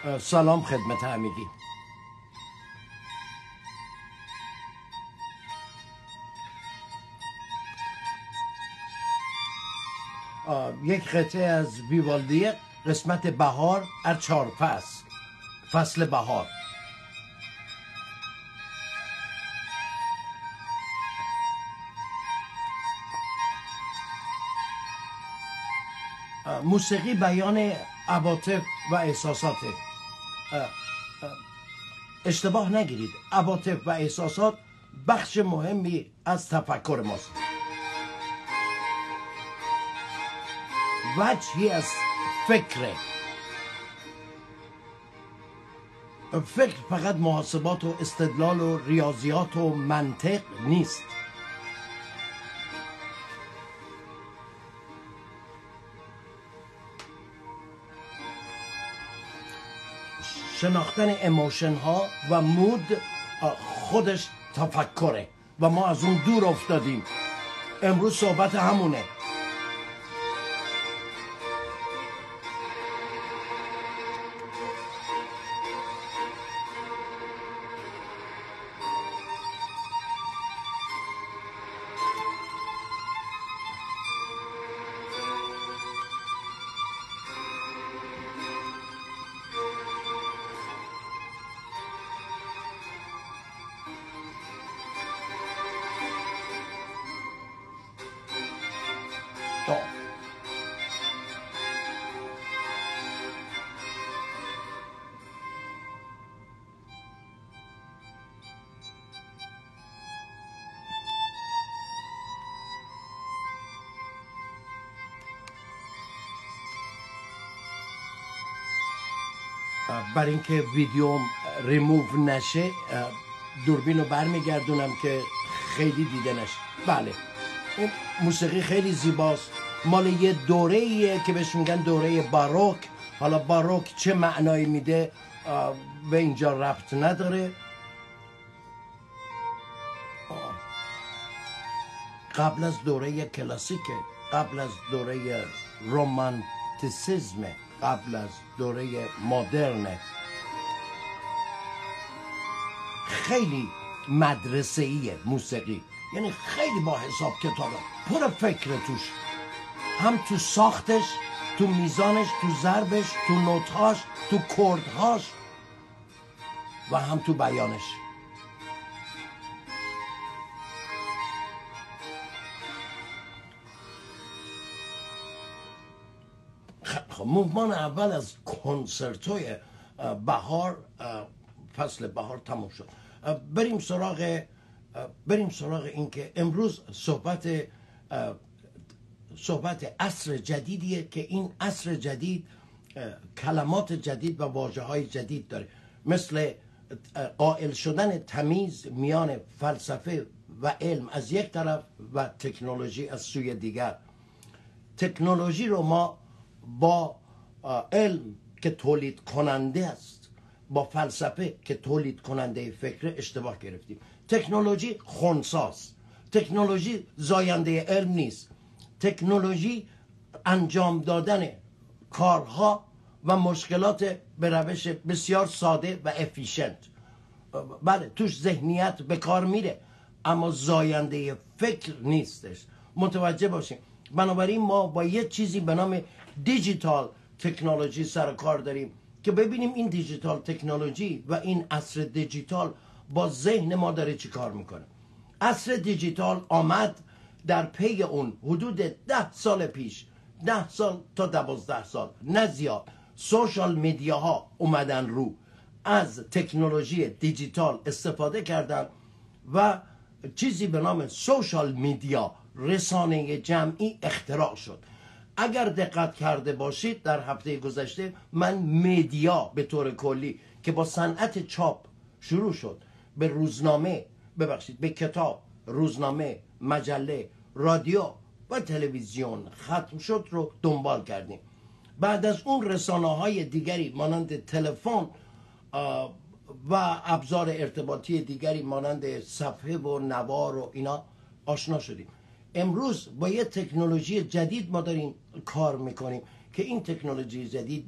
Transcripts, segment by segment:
سلام خدمت همگی. یک قطعه از ویوالدی، قسمت بهار از 4 فصل، فصل بهار. موسیقی بیان عواطف و احساساته. اشتباه نگیرید، عواطف و احساسات بخش مهمی از تفکر ماست. وجهی از فکره. فکر فقط محاسبات و استدلال و ریاضیات و منطق نیست. شناختن ایموشن ها و مود خودش تفکره و ما از اون دور افتادیم. امروز صحبت همونه. برای اینکه ویدیو ریموو نشه دوربین رو برمیگردونم که خیلی دیده نشه. بله، این موسیقی خیلی زیباست، مال یه دوره ایه که بهش میگن دوره باروک. حالا باروک چه معنایی میده به اینجا ربط نداره. قبل از دوره کلاسیکه، قبل از دوره رومانتیسیزمه، قبل از دوره مدرنه. خیلی مدرسه‌ایه موسیقی، یعنی خیلی با حساب کتابه، پر فکر توش، هم تو ساختش، تو میزانش، تو ضربش، تو نوتهاش، تو کردهاش و هم تو بیانش. مومان اول از کنسرتوی بهار، فصل بهار تموم شد. بریم سراغ این که امروز صحبت عصر جدیدیه که این عصر جدید کلمات جدید و واژه‌های جدید داره، مثل قائل شدن تمیز میان فلسفه و علم از یک طرف و تکنولوژی از سوی دیگر. تکنولوژی رو ما با علم که تولید کننده است، با فلسفه که تولید کننده فکر اشتباه گرفتیم. تکنولوژی خنثیست، تکنولوژی زاینده علم نیست، تکنولوژی انجام دادن کارها و مشکلات به روش بسیار ساده و افیشنت. بله، توش ذهنیت به کار میره اما زاینده فکر نیستش. متوجه باشیم. بنابراین ما با یه چیزی به نام دیجیتال تکنولوژی سر کار داریم که ببینیم این دیجیتال تکنولوژی و این عصر دیجیتال با ذهن ما داره چی کار میکنه. عصر دیجیتال آمد در پی اون حدود 10 سال پیش، 10 سال تا 12 سال نه زیاد، سوشال میدیاها اومدن رو، از تکنولوژی دیجیتال استفاده کردن و چیزی به نام سوشال میدیا، رسانه جمعی اختراع شد. اگر دقت کرده باشید در هفته گذشته من مدیا به طور کلی که با صنعت چاپ شروع شد، به روزنامه، به کتاب، روزنامه، مجله، رادیو و تلویزیون ختم شد رو دنبال کردیم. بعد از اون رسانه‌های دیگری مانند تلفن و ابزار ارتباطی دیگری مانند صفحه و نوار و اینا آشنا شدیم. امروز با یه تکنولوژی جدید ما داریم کار میکنیم که این تکنولوژی جدید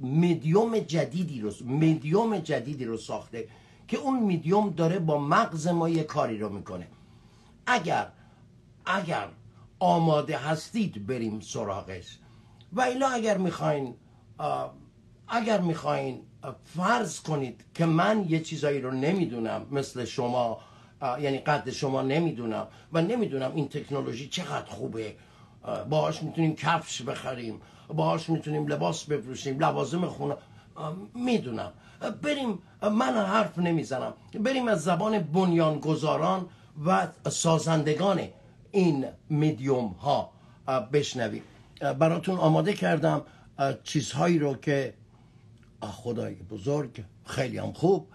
مدیوم جدیدی رو ساخته که اون مدیوم داره با مغز ما یه کاری رو میکنه. اگر آماده هستید بریم سراغش، و الا اگر میخواین فرض کنید که من یه چیزایی رو نمیدونم مثل شما، یعنی قد شما نمیدونم و نمیدونم این تکنولوژی چقدر خوبه، باهاش میتونیم کفش بخریم، باهاش میتونیم لباس بفروشیم، لوازم خونه، میدونم، بریم، من حرف نمیزنم، بریم از زبان بنیانگذاران و سازندگان این مدیوم ها بشنویم. براتون آماده کردم چیزهایی رو که خدای بزرگ خیلی هم خوب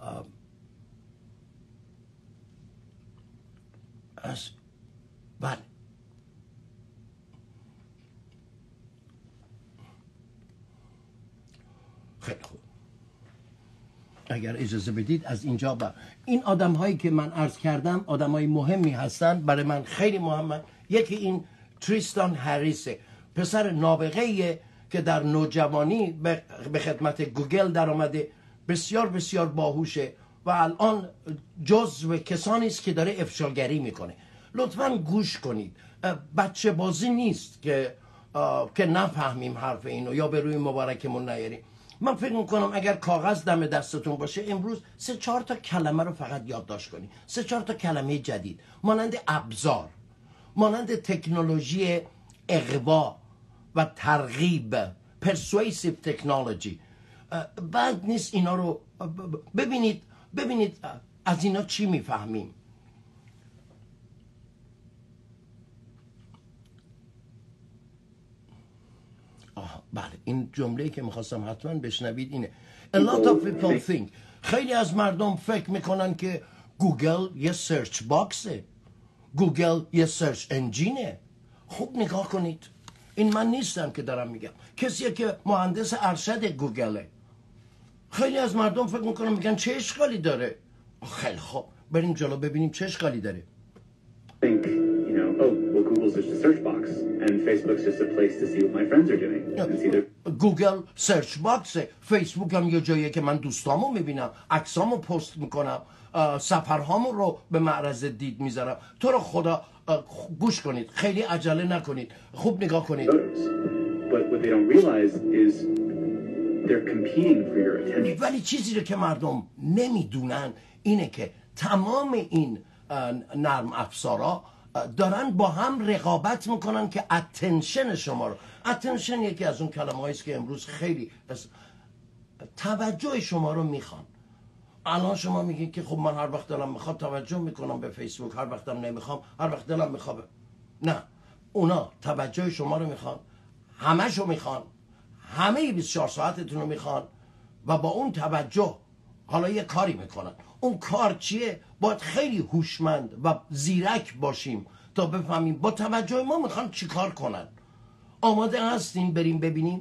بله، خیلی خوب. اگر اجازه بدید از اینجا این آدم هایی که من عرض کردم آدم های مهمی هستن، برای من خیلی مهمن. یکی این تریستان هریسه، پسر نابغه‌ایه که در نوجوانی به خدمت گوگل در آمده، بسیار بسیار باهوشه و الان جزو کسانی است که داره افشاگری میکنه. لطفاً گوش کنید، بچه بازی نیست که نفهمیم حرف اینو یا به روی مبارکمون نیاریم. من فکر میکنم اگر کاغذ دم دستتون باشه امروز 3-4 تا کلمه رو فقط یادداشت کنید، 3-4 تا کلمه جدید، مانند ابزار، مانند تکنولوژی اغوا و ترغیب، persuasive technology. بعد نیست اینا رو ببینید از اینا چی میفهمیم. بله، این جمله‌ای که میخواستم حتما بشنوید اینه. A lot of people think، خیلی از مردم فکر میکنن که گوگل یه سرچ باکسه، گوگل یه سرچ انجینه. خوب نگاه کنید، این من نیستم که دارم میگم، کسیه که مهندس ارشد گوگله. خیلی از مردم فکر میکنن میگن چه اشکالی داره. خیلی خوب، بریم جلو ببینیم چه اشکالی داره. Google's just a search box and Facebook's just a place to see what my friends are doing and see their... گوگل سرچ باکسه، فیسبوک هم یه جاییه که من دوستامو میبینم، عکسامو پست میکنم، سفرهامو رو به معرض دید میذارم. تو رو خدا گوش کنید، خیلی عجله نکنید، خوب نگاه کنید. But what they don't realize is they're competing for your attention. ولی چیزی رو که مردم نمیدونن اینه که تمام این نرم افزارا دارن با هم رقابت میکنن که اتنشن شما رو، اتنشن یکی از اون کلمه هاییست که امروز خیلی توجه شما رو میخوان. الان شما میگین که خب من هر وقت دلم میخواد توجه میکنم به فیسبوک، هر وقتم نمیخوام، هر وقت دلم میخواد. نه، اونا توجه شما رو میخوان، همشو میخوان، همه 24 ساعتتون رو میخوان و با اون توجه حالا یه کاری میکنن. اون کار چیه؟ باید خیلی هوشمند و زیرک باشیم تا بفهمیم با توجه ما میخوان چی کار کنن. آماده هستین بریم ببینیم؟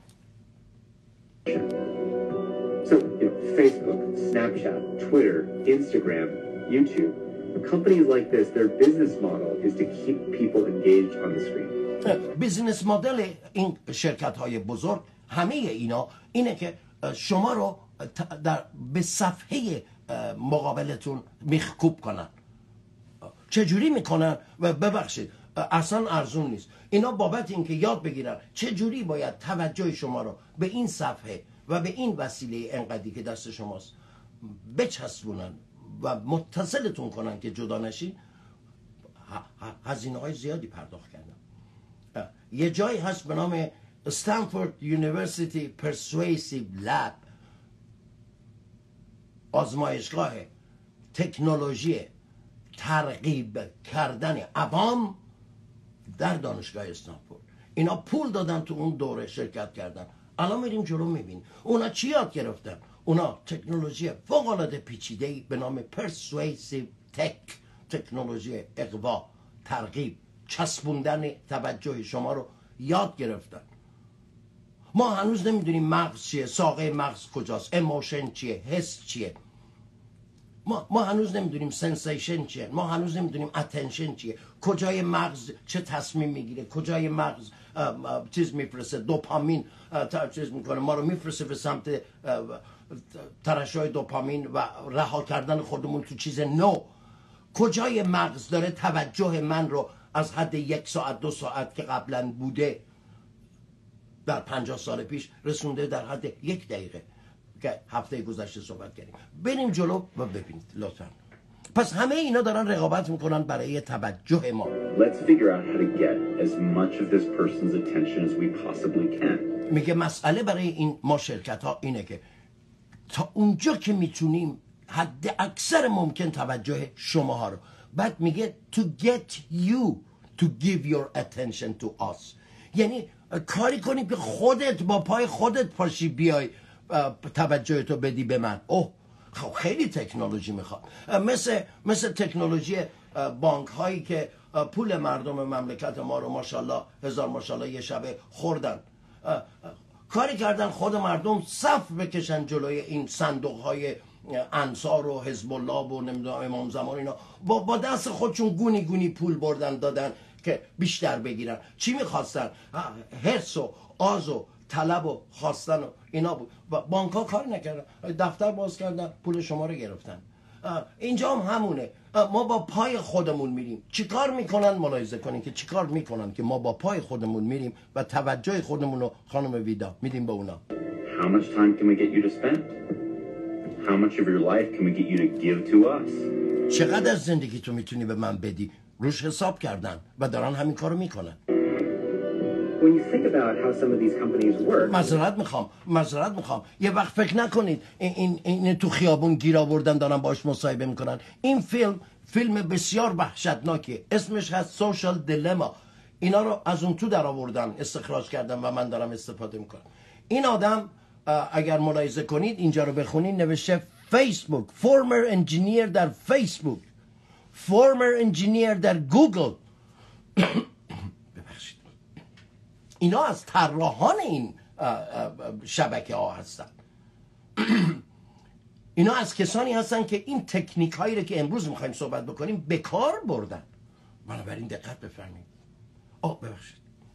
So, Facebook, Snapchat, Twitter, Instagram, YouTube, companies like this, their business model is to keep people engaged on the screen. بیزنس مدل این شرکت های بزرگ همه اینا اینه که شما رو به صفحه مقابلتون میخکوب کنن. چجوری میکنن؟ و ببخشید اصلا ارزون نیست، اینا بابت این که یاد بگیرن چجوری باید توجه شما رو به این صفحه و به این وسیله انقدی که دست شماست بچسبونن و متصلتون کنن که جدا نشین. هزینه های زیادی پرداخت کردن. یه جایی هست به نام استنفورد یونیورسیتی پرسویسیو لب، آزمایشگاه تکنولوژی ترغیب کردن عوام در دانشگاه استنفورد. اینا پول دادن تو اون دوره شرکت کردن. الان میریم جلو میبینیم اونا چی یاد گرفتن. اونا تکنولوژی فوق العاده پیچیده‌ای به نام پرسویسیو تکنولوژی اغوا، ترغیب، چسبوندن توجه شما رو یاد گرفتن. ما هنوز نمیدونیم مغز چیه، ساقه مغز کجاست، ایموشن چیه، حس چیه. ما هنوز نمیدونیم سنسیشن چیه، ما هنوز نمیدونیم اتنشن چیه، کجای مغز چه تصمیم میگیره، کجای مغز چیز میفرسته، دوپامین چیز میکنه، ما رو میفرسته به سمت ترشح دوپامین و رها کردن خودمون تو چیز نو. کجای مغز داره توجه من رو از حد 1 ساعت 2 ساعت که قبلا بوده در 50 سال پیش رسونده در حد 1 دقیقه که هفته گذشته صحبت کردیم. بریم جلو و ببینید لطفا. پس همه اینا دارن رقابت میکنن برای توجه ما. Let's figure out how to get as much of this person's attention as we possibly can. میگه مسئله برای این ما شرکت ها اینه که تا اونجا که میتونیم حد اکثر ممکن توجه شما ها رو، بعد میگه to get you to give your attention to us، یعنی کاری کنی که خودت با پای خودت پاشی بیای توجه تو بدی به من. اوه خیلی تکنولوژی میخواد، مثل تکنولوژی بانک هایی که پول مردم مملکت ما رو ماشاءالله هزار ماشاءالله یه شبه خوردن، کاری کردن خود مردم صف بکشن جلوی این صندوق های انصار و حزب الله و نمیدونم امام زمان، اینا با دست خودشون گونی گونی پول بردن دادن که بیشتر بگیرن. چی میخواستن؟ حرص و آز و طلب و خواستن و اینا بود. بانک ها کار نکردن، دفتر باز کردن پول شما رو گرفتن. اینجا هم همونه، ما با پای خودمون میریم. چی کار میکنن؟ ملاحظه کنین که چی کار میکنن که ما با پای خودمون میریم و توجه خودمون رو خانم ویدا میدیم به اونا. How much time can we get you to spend? How much of your life can we get you to give to us? چقدر از زندگی تو میتونی به من بدی؟ روش حساب کردن و دارن همین کارو میکنن. When you think about how some of these companies work, معذرت میخوام یه وقت فکر نکنید این تو خیابون گیر آوردن دارن باش مصاحبه میکنن. این فیلم بسیار وحشتناکیه، اسمش هست سوشال دیلما. اینا رو از اون تو در آوردن، استخراج کردن و من دارم استفاده میکنم. این آدم اگر ملاحظه کنید اینجا رو بخونید نوشته فیسبوک، فورمر انجینیر در فیسبوک، فورمر انجینیر در گوگل. اینا از طراحان این شبکه ها هستن. اینا از کسانی هستن که این تکنیک هایی رو که امروز میخوایم صحبت بکنیم به کار بردن. بنابراین دقت بفرمایید. ببخشید.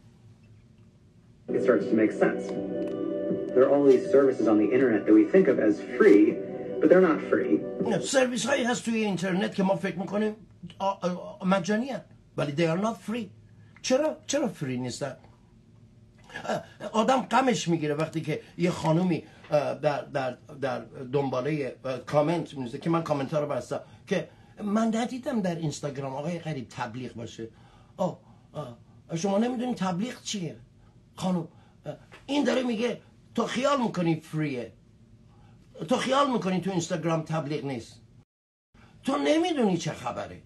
It starts to make sense. There are all these services on the internet that we think of as free, but they're not free. سرویس هایی هست توی اینترنت که ما فکر میکنیم مجانی هست، ولی they are not free. چرا فری نیستن؟ آدم غمش میگیره وقتی که یه خانومی در دنباله کامنت می‌نویسه که من کامنت ها رو بستم که من ندیدم در اینستاگرام آقای غریب تبلیغ باشه. شما نمیدونی تبلیغ چیه خانم؟ این داره میگه تو خیال میکنی فریه، تو خیال میکنی تو اینستاگرام تبلیغ نیست، تو نمیدونی چه خبره.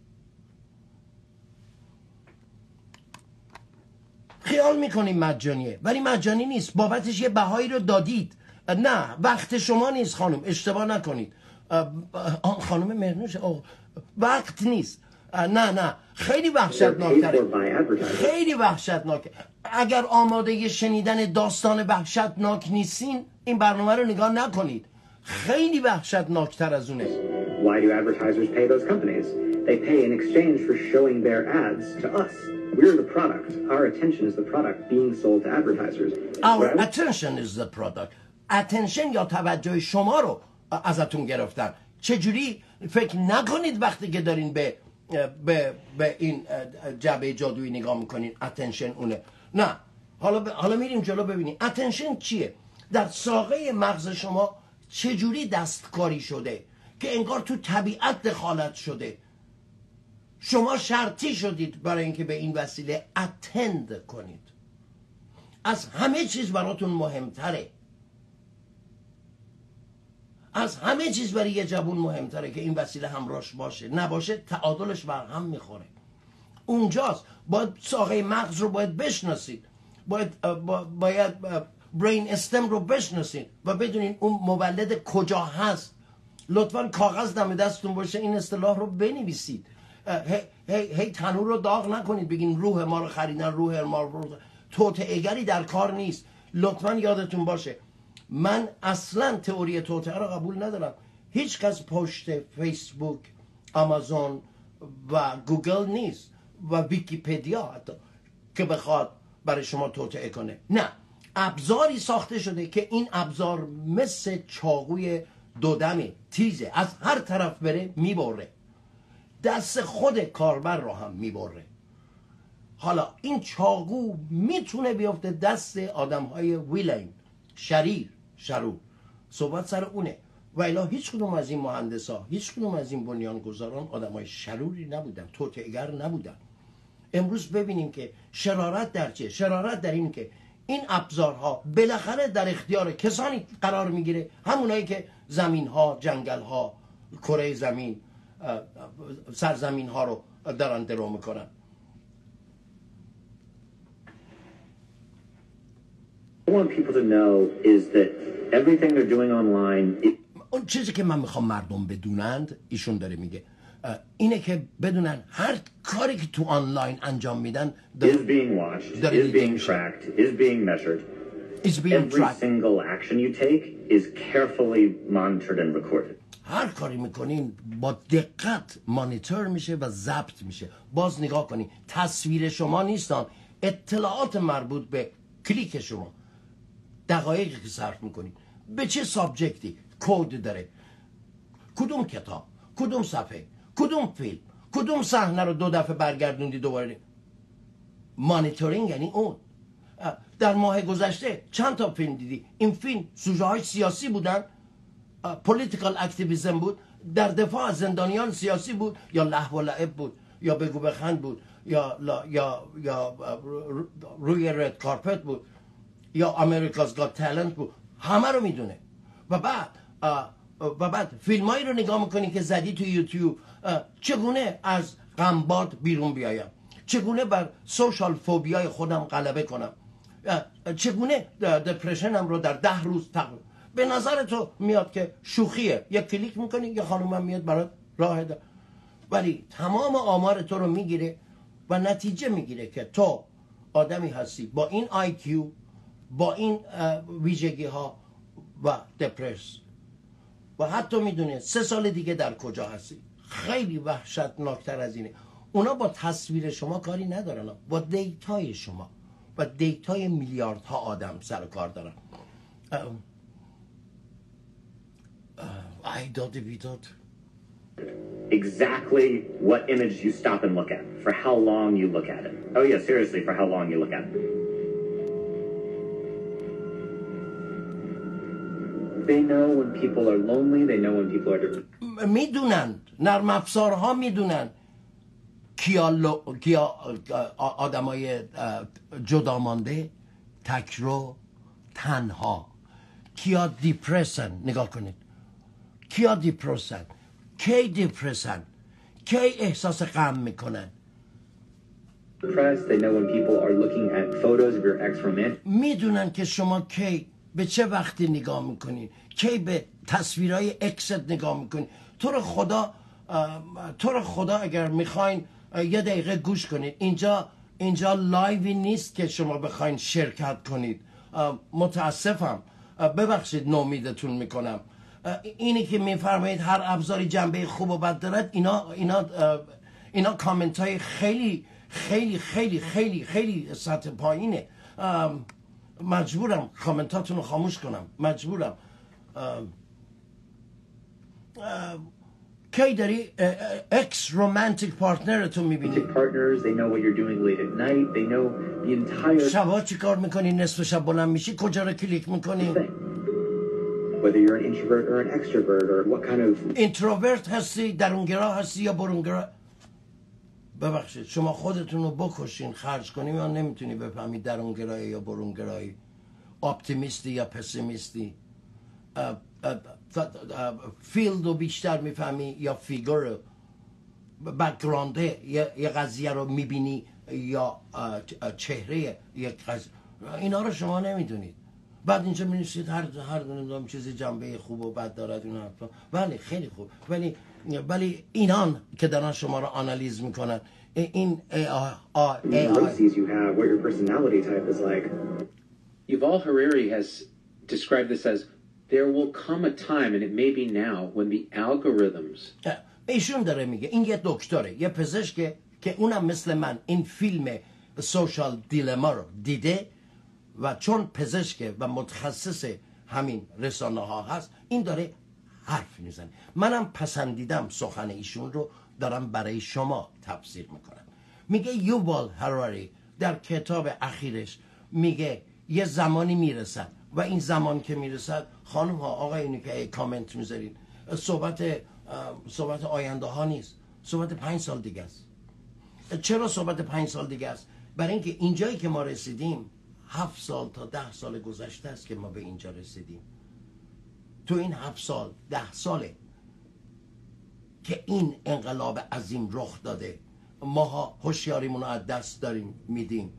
خیال میکنیم مجانیه ولی مجانی نیست، بابتش یه بهایی رو دادید. نه وقت شما نیست خانم، اشتباه نکنید. خانم مرنوش وقت نیست. نه خیلی وحشتناکتره، خیلی وحشتناکه. اگر آماده شنیدن داستان وحشتناک نیستین این برنامه رو نگاه نکنید، خیلی وحشتناکتر از اونه. Why do advertisers pay those companies? They pay in exchange for showing their ads to us. We're the product. Our attention is the product being sold to advertisers. Our attention is the product. Attention یا توجه شما رو ازتون گرفتن. چجوری؟ فکر نکنید وقتی که دارین به این جعبه جادویی نگاه میکنین attention اونه. نه، حالا میریم جلو ببینیم attention چیه. در ساقه مغز شما چجوری دستکاری شده که انگار تو طبیعت دخالت شده. شما شرطی شدید برای اینکه به این وسیله اتند کنید. از همه چیز براتون مهمتره، از همه چیز برای یه جوون مهمتره که این وسیله همراهش باشه. نباشه تعادلش بر هم میخوره. اونجاست باید ساقه مغز رو باید بشناسید، باید برین استم رو بشناسید و بدونین اون مولد کجا هست. لطفاً کاغذ دم دستتون باشه این اصطلاح رو بنویسید. هی تنور رو داغ نکنید بگین روح ما رو خریدن، روح ما رو توطئه‌گری در کار نیست. لطفاً یادتون باشه من اصلا تئوری توطئه رو قبول ندارم. هیچ کس پشت فیسبوک، آمازون و گوگل نیست و ویکیپدیا حتی که بخواد برای شما توطئه کنه. نه، ابزاری ساخته شده که این ابزار مثل چاقوی دودمی تیزه، از هر طرف بره میبره، دست خود کاربر رو هم میبره. حالا این چاقو میتونه بیفته دست آدم های ویلین، شرور، صحبت سر اونه. و الا هیچ کدوم از این مهندسا، هیچ کدوم از این بنیانگذاران آدم های شروری نبودن، توطئه‌گر نبودن. امروز ببینیم که شرارت در چه؟ شرارت در این که این ابزارها بالاخره در اختیار کسانی قرار میگیره، همونایی که زمین ها، جنگل ها، کره زمین، سرزمین ها رو دارن درو میکنن. What I want people to know is that everything they're doing online. اون چیزی که من میخوام مردم بدونند، ایشون داره میگه، اینه که بدونن هر کاری که تو آنلاین انجام میدن is being watched, is being tracked, is being measured. Every single action you take is carefully monitored and recorded. هر کاری میکنین با دقت مانیتور میشه و ضبط میشه. باز نگاه کنین، تصویر شما نیستان، اطلاعات مربوط به کلیک شما، دقایقی که صرف میکنین، به چه سابجکتی، کد داره، کدوم کتاب، کدوم صفحه، کدوم فیلم، کدوم صحنه رو 2 دفعه برگردوندی دوباره. مانیتورینگ یعنی اون. در ماه گذشته چند تا فیلم دیدی؟ این فیلم سوژه های سیاسی بودن، پولیتیکال اکتیویسم بود، در دفاع از زندانیان سیاسی بود، یا لهو و لعب بود، یا بگو بخند بود، یا روی رد کارپت بود، یا امریکاز گات تالنت بود. همه رو میدونه. و بعد فیلمایی رو نگاه میکنی که زدی تو یوتیوب، چگونه از غمباد بیرون بیایم، چگونه بر سوشال فوبیای خودم غلبه کنم، چگونه دپرشنم رو در 10 روز تقریبا. به نظر تو میاد که شوخیه، یک کلیک میکنی یه خانومم میاد برات راه ده، ولی تمام آمار تو رو میگیره و نتیجه میگیره که تو آدمی هستی با این IQ، با این ویژگی ها و دپرس، و حتی میدونه 3 سال دیگه در کجا هستی. خیلی وحشتناکتر از اینه. اونا با تصویر شما کاری ندارن، با دیتای شما و دیتای میلیاردها آدم سر کار دارن. بیداد Exactly what image you stop and look at, for how long you look at it. Oh yeah, seriously, for how long you look at it. They know when people are lonely, they know when people are depressed. میدونن، نرم افزارها میدونن کیا آدمای جدا مانده، تکرو، تنها، کیا دیپرسن. نگاه کنید، کیا دیپرسن، کی دیپرسن، کی احساس غم میکنن. Depressed, they know when people are looking at photos of your ex-romantic. میدونن که شما کی به چه وقتی نگاه میکنین، کی به تصویرهای اکست نگاه میکنین. تو رو خدا اگر میخواین یه دقیقه گوش کنید، اینجا لایوی نیست که شما بخواین شرکت کنید. متاسفم، ببخشید نومیدتون میکنم. اینی که میفرمایید هر ابزاری جنبه خوب و بد دارد، اینا کامنت های خیلی خیلی خیلی خیلی خیلی سطح پایینه. مجبورم کامنتاتون رو خاموش کنم، مجبورم. کی داری اکس رومانتیک پارتنرتون میبینی؟ Partners, they know what you're doing late at night, they know the entire شبا چی کار میکنی؟ نصف شب بلند میشی کجا رو کلیک میکنی؟ whether you're an introvert or an extrovert or what kind of اینتروورت هستی، درونگرا هستی یا برونگرا؟ ببخشید شما خودتون رو بکشین خرج کنیم یا نمیتونی بفهمی درونگرایی یا برونگرایی، اپتیمیستی یا پسیمیستی، فیلد رو بیشتر میفهمی یا فیگر، بکگرانده یه قضیه رو میبینی یا چهره یک قضیه. اینا رو شما نمیدونید. بعد اینجا می‌نویسید هر دونه چیزی جنبه خوب و بد دارد. اینا بله خیلی خوب، ولی اینان که دارن شما رو آنالیز میکنن، این neuroses you have, what your personality type is like. Yuval Harari has described this as there will come a time, and it may be now, when the algorithms ایشون داره میگه این یه دکتره، یه پزشکه که اونم مثل من این فیلم سوشال دیلما رو دیده و چون پزشکه و متخصص همین رسانه ها هست این داره حرف میزنه. منم پسندیدم سخن ایشون رو، دارم برای شما تفسیر میکنم. میگه یووال هراری در کتاب اخیرش میگه یه زمانی میرسد و این زمان که میرسد، خانم ها آقایونی که کامنت میذارین، صحبت آینده ها نیست، صحبت 5 سال دیگه است. چرا صحبت 5 سال دیگه است؟ برای اینکه اینجایی که ما رسیدیم 7 سال تا 10 سال گذشته است که ما به اینجا رسیدیم. تو این 7 سال 10 ساله که این انقلاب عظیم رخ داده، ماها هوشیاریمون رو از دست داریم میدیم.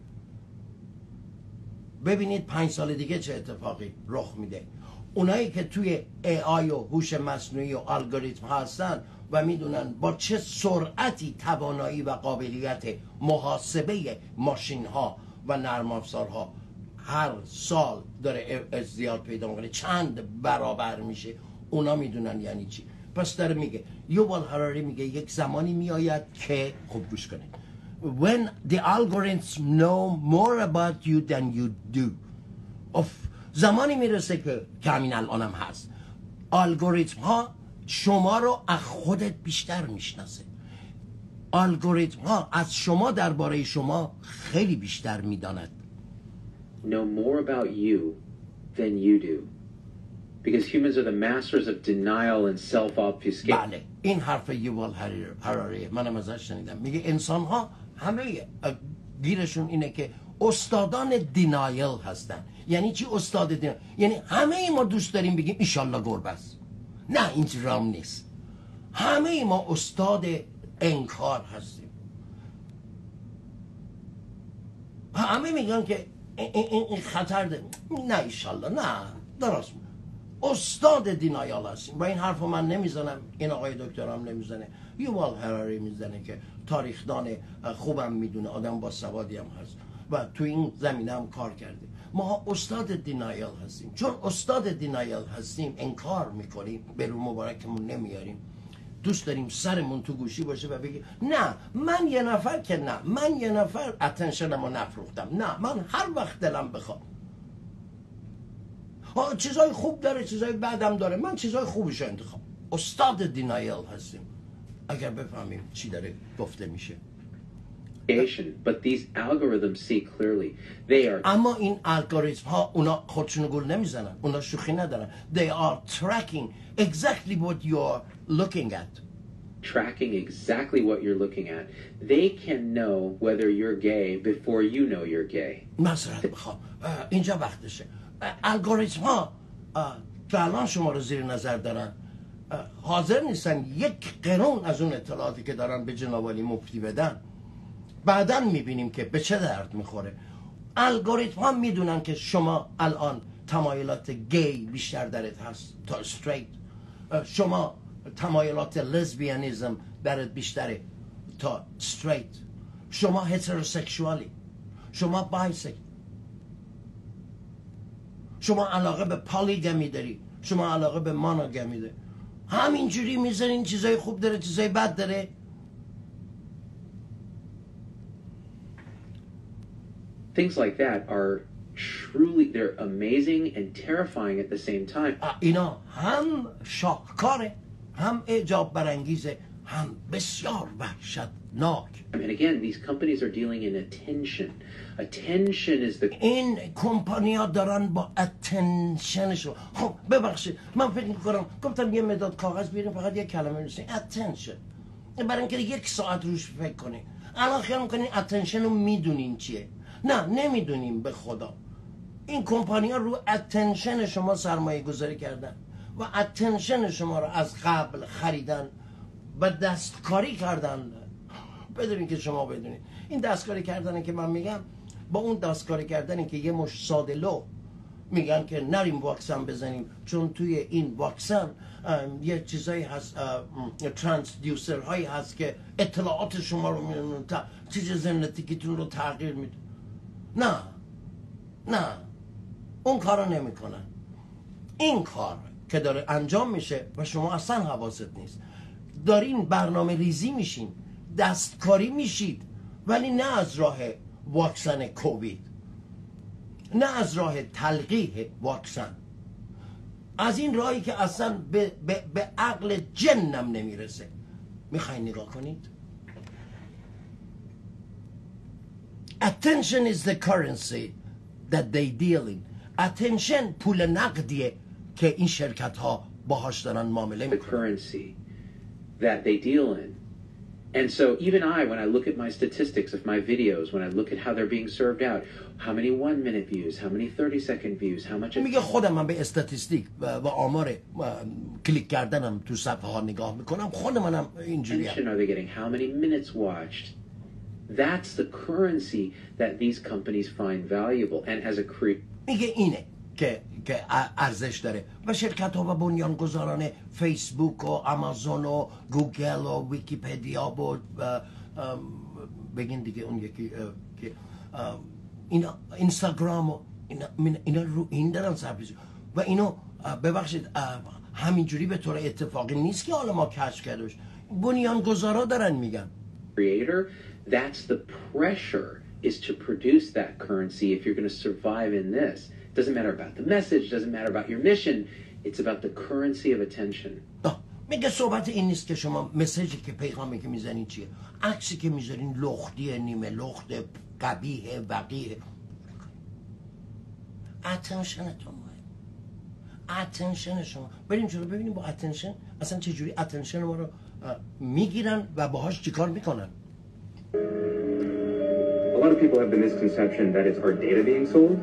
ببینید 5 سال دیگه چه اتفاقی رخ میده. اونایی که توی AI و هوش مصنوعی و الگوریتم هستن و میدونن با چه سرعتی توانایی و قابلیت محاسبه ماشین ها و نرم افزارها هر سال داره ازدیاد پیدا میکنه، چند برابر میشه، اونا میدونن یعنی چی. پس داره میگه، یووال هراری میگه یک زمانی میآید که، خوب گوش کنید، when the algorithms know more about you than you do. زمانی میرسه که همین الانم هست، الگوریتم ها شما رو از خودت بیشتر میشناسه. الگوریتم ها از شما درباره شما خیلی بیشتر میداند. know more about you than you do. Because humans are the masters of denial and self-obfuscation. بله، این حرف یووال هراری منم ازش شنیدم. میگه انسان ها همه گیرشون اینه که استادان دینایل هستن. یعنی چی استاد دینایل؟ یعنی همه ما دوست داریم بگیم ایشالله گربه است. نه، اینجورام نیست. همه ما استاد انکار هستیم. همه میگن که این خطر ده. نه ایشالله، نه درست. استاد دینایال هستیم و این حرف من نمیزنم، این آقای دکترم نمیزنه، یووال هراری میزنه که تاریخدان خوبم میدونه، آدم با سوادی هم هست و تو این زمینه هم کار کرده. ما استاد دینایال هستیم. چون استاد دینایال هستیم انکار میکنیم، به رو مبارکمون نمیاریم، دوست داریم سرمون تو گوشی باشه و بگیم نه من یه نفر که نه، من یه نفر اتنشنمو نفروختم، نه من هر وقت دلم بخواد. چیزای خوب داره، چیزای بدم داره، من چیزای خوبشو انتخاب. استاد دینایل هستیم. اگر بفهمیم چی داره گفته میشه. But these algorithms see clearly. They are اما این الگوریتم ها اونا خودشونو گول نمیزنن، اونا شوخی ندارن. They are tracking exactly what you are looking at. Tracking exactly what you're looking at. They can know whether you're gay before you know you're gay. مثلا بخوام اینجا وقتشه. الگوریتم ها که الان شما رو زیر نظر دارن حاضر نیستن یک قرون از اون اطلاعاتی که دارن به جناب عالی مفتی بدن. بعداً میبینیم که به چه درد میخوره. الگوریتم ها میدونن که شما الان تمایلات گی بیشتر درت هست تا استریت، شما تمایلات لزبیانیزم درت بیشتره تا استریت، شما هتروسکشوالی، شما بایسک، شما علاقه به پالیگامی داری، شما علاقه به مونوگامی داری. همینجوری میذارین چیزای خوب داره چیزای بد داره. Things like that are truly, they're amazing and terrifying at the same time. اینا هم شاهکاره، هم اعجاب برانگیزه، هم بسیار وحشتناک. And again, these companies are dealing in attention. Attention is the... این کمپانی‌ها دارن با اتنشنشون. خب ببخشید من فکر می‌کنم گفتم یه مداد کاغذ بیاریم فقط یک کلمه بنویسین اتنشن، برای اینکه 1 ساعت روش فکر کنین. الان خیال می‌کنین اتنشن رو میدونین چیه؟ نه نمیدونیم به خدا. این کمپانی‌ها رو اتنشن شما سرمایه گذاری کردن و اتنشن شما رو از قبل خریدن و دستکاری کردن بدون اینکه شما بدونید. این دستکاری کردنه که من میگم با اون دستکاری کردنی که یه مش ساده لو میگن که نریم واکسن بزنیم چون توی این واکسن یه چیزایی هست، ترانسدیوسر هایی هست که اطلاعات شما رو میدونن، چیز ژنتیکیتون رو تغییر میده. نه اون کارو نمیکنن. این کار که داره انجام میشه و شما اصلا حواست نیست، دارین برنامه ریزی میشین، دستکاری میشید، ولی نه از راه واکسن کووید، نه از راه تلقیح واکسن، از این راهی که اصلا به عقل جنم نمیرسه. میخواین نگاه کنید؟ Attention is the currency that they deal in. Attention پول نقدیه که این شرکت ها باهاش دارن معامله the میکنن. currency that they deal in. And so even I, when I look at my statistics of my videos, when I look at how they're being served out, how many 1-minute views, how many 30-second views, how much... میگه خودم من به استاتیستیک و آمار کلیک کردنم تو صفحه ها نگاه میکنم، خود منم اینجوری attention are they getting, how many minutes watched. That's the currency that these companies find valuable. And as a میگه اینه که ارزش داره و شرکت ها و بنیانگذاران فیسبوک و آمازون و گوگل و ویکیپدیا و بگین دیگه اون یکی که اینا اینستاگرام و اینا رو این دارن سرپیزی و اینو ببخشید همینجوری به طور اتفاقی نیست که حالا ما کشف کرده باشیم، بنیانگذارا دارن میگن. creator, that's the pressure is to produce that currency if you're going to survive in this. Doesn't matter about the message, doesn't matter about your mission, it's about the currency of attention. میگه صحبت این نیست که شما مسیجی که پیغامی که میزنین چیه، عکسی که میذارین لختیه، نیمه لخته، قبیه، وقیه. اتنشنتون مهم، اتنشن شما. بریم جلو ببینیم با اتنشن اصلا چجوری اتنشن ما رو میگیرن و باهاش چیکار میکنن. A lot of people have the misconception that it's our data being sold.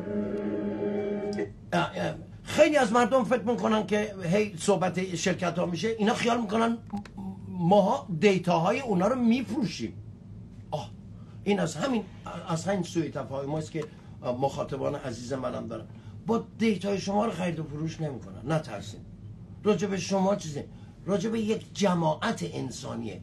خیلی از مردم فکر میکنن که هی صحبت شرکت ها میشه، اینا خیال میکنن ماها دیتاهای اونا رو میفروشیم. این از همین سوی تفاهم است که مخاطبان عزیز منم دارن. با دیتای شما رو خرید و فروش نمیکنن، نترسین. راجع به شما چیزی، راجع به یک جماعت انسانیه.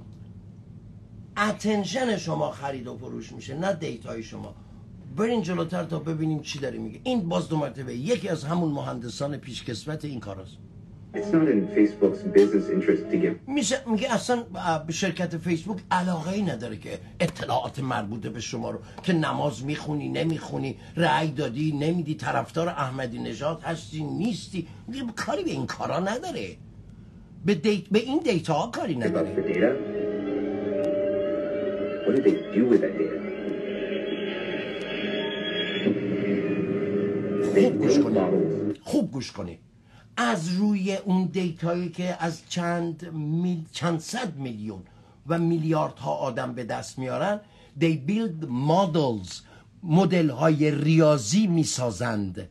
اتنشن شما خرید و فروش میشه، نه دیتای شما. برین جلوتر تا ببینیم چی داره میگه. این باز دو مرتبه یکی از همون مهندسان پیشکسوت این کاراست. It's not in Facebook's business interest to give. میگه اصلا به شرکت فیسبوک علاقه ای نداره که اطلاعات مربوطه به شما رو که نماز میخونی نمیخونی، رأی دادی نمیدی، طرفدار احمدی نژاد هستی نیستی، میگه کاری به این کارا نداره. به این دیتا ها کاری نداره. About the data? What do they do with that data? خوب گوش کنید. از روی اون دیتایی که از چند صد میلیون و میلیاردها آدم به دست میارن، they build models، مدل های ریاضی میسازند،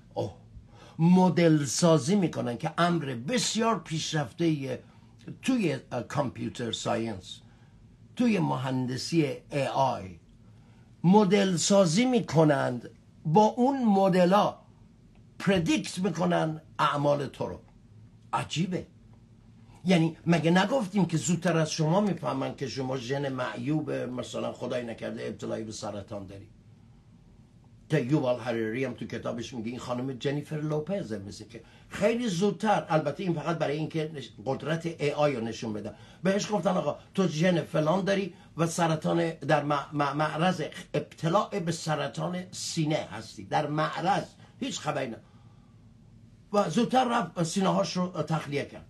مدل سازی میکنن که امر بسیار پیشرفته توی کامپیوتر ساینس، توی مهندسی AI مدل سازی میکنند. با اون مدل ها پردیکت میکنن اعمال تو رو. عجیبه. یعنی مگه نگفتیم که زودتر از شما میفهمن که شما ژن معیوب مثلا خدای نکرده ابتلایی به سرطان داری؟ که یووال هراری هم تو کتابش میگه، این خانم جنیفر لوپز مثل که خیلی زودتر، البته این فقط برای اینکه قدرت AI رو نشون بده، بهش گفتن آقا تو ژن فلان داری و سرطان در معرض ابتلاع به سرطان سینه هستی، در معرض، هیچ خبری نه. و زودتر رفت سینه هاش رو تخلیه کرد.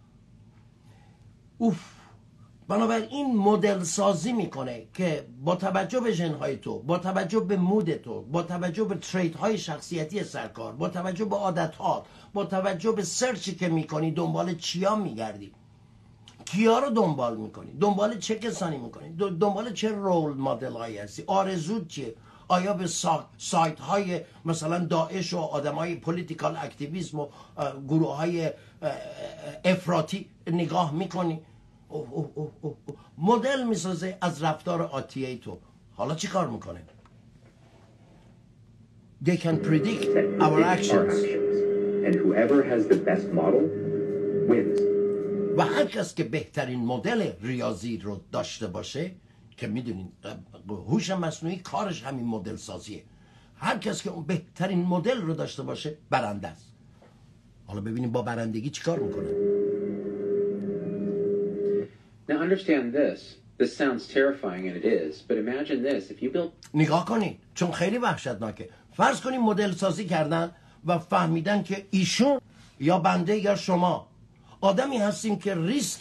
بنابراین مدل سازی میکنه که با توجه به ژن‌های تو، با توجه به مود تو، با توجه به تریت‌های شخصیتی سرکار، با توجه به عادت‌ها، با توجه به سرچی که میکنی دنبال چیا میگردی، کیا رو دنبال میکنی، دنبال چه کسانی میکنی، دنبال چه رول مدل هایی هستی، آرزوت چیه، آیا به سایت های مثلا داعش و آدم های پولیتیکال اکتیویسم و گروه های افراطی نگاه میکنی؟ مدل میسازه از رفتار آتیه تو. حالا چی کار میکنه؟ They can predict our actions. And whoever has the best model wins. و هر کس که بهترین مدل ریاضی رو داشته باشه، که میدونین هوش مصنوعی کارش همین مدل سازیه، هر کس که اون بهترین مدل رو داشته باشه برنده است. حالا ببینیم با برندگی چیکار میکنن. Now understand this. This sounds terrifying, and it is. But imagine this: if you build نگاه کنید چون خیلی وحشتناکه. فرض کنید مدل سازی کردن و فهمیدن که ایشون یا بنده یا شما آدمی هستیم که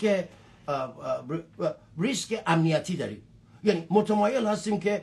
ریسک امنیتی داریم، یعنی متمایل هستیم که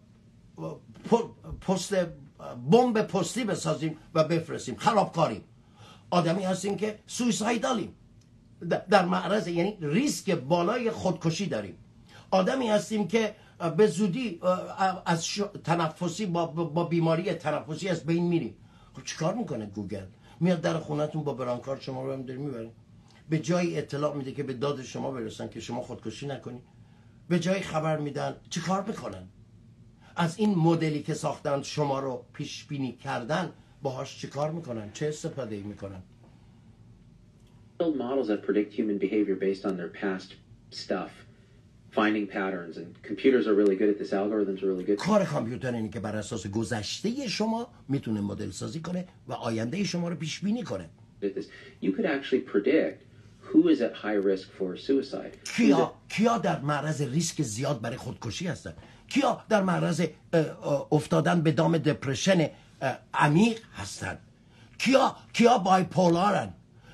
پست بمب پستی بسازیم و بفرستیم، خرابکاریم، آدمی هستیم که سویسایدالیم، در معرض یعنی ریسک بالای خودکشی داریم، آدمی هستیم که به زودی از تنفسی با بیماری تنفسی از بین میریم. خب چیکار میکنه گوگل؟ میاد در خونتون با برانکارد شما رو هم داره میبره، به جای اطلاع میده که به داد شما برسن که شما خودکشی نکنی، به جای خبر میدن. چیکار میکنن؟ از این مدلی که ساختن شما رو پیش بینی کردن باهاش چیکار میکنن؟ چه استفاده میکنن؟ build models that predict human behavior based on their past stuff, finding patterns, and computers are really good at this. Algorithms are really good. کار کامپیوتر اینه که بر اساس گذشته شما میتونه مدل سازی کنه و آینده شما رو پیش بینی کنه. You could actually predict who is at high risk for suicide. کیا در معرض ریسک زیاد برای خودکشی هستن؟ کیا در معرض افتادن به دام دپرشن عمیق هستن؟ کیا بایپولارن؟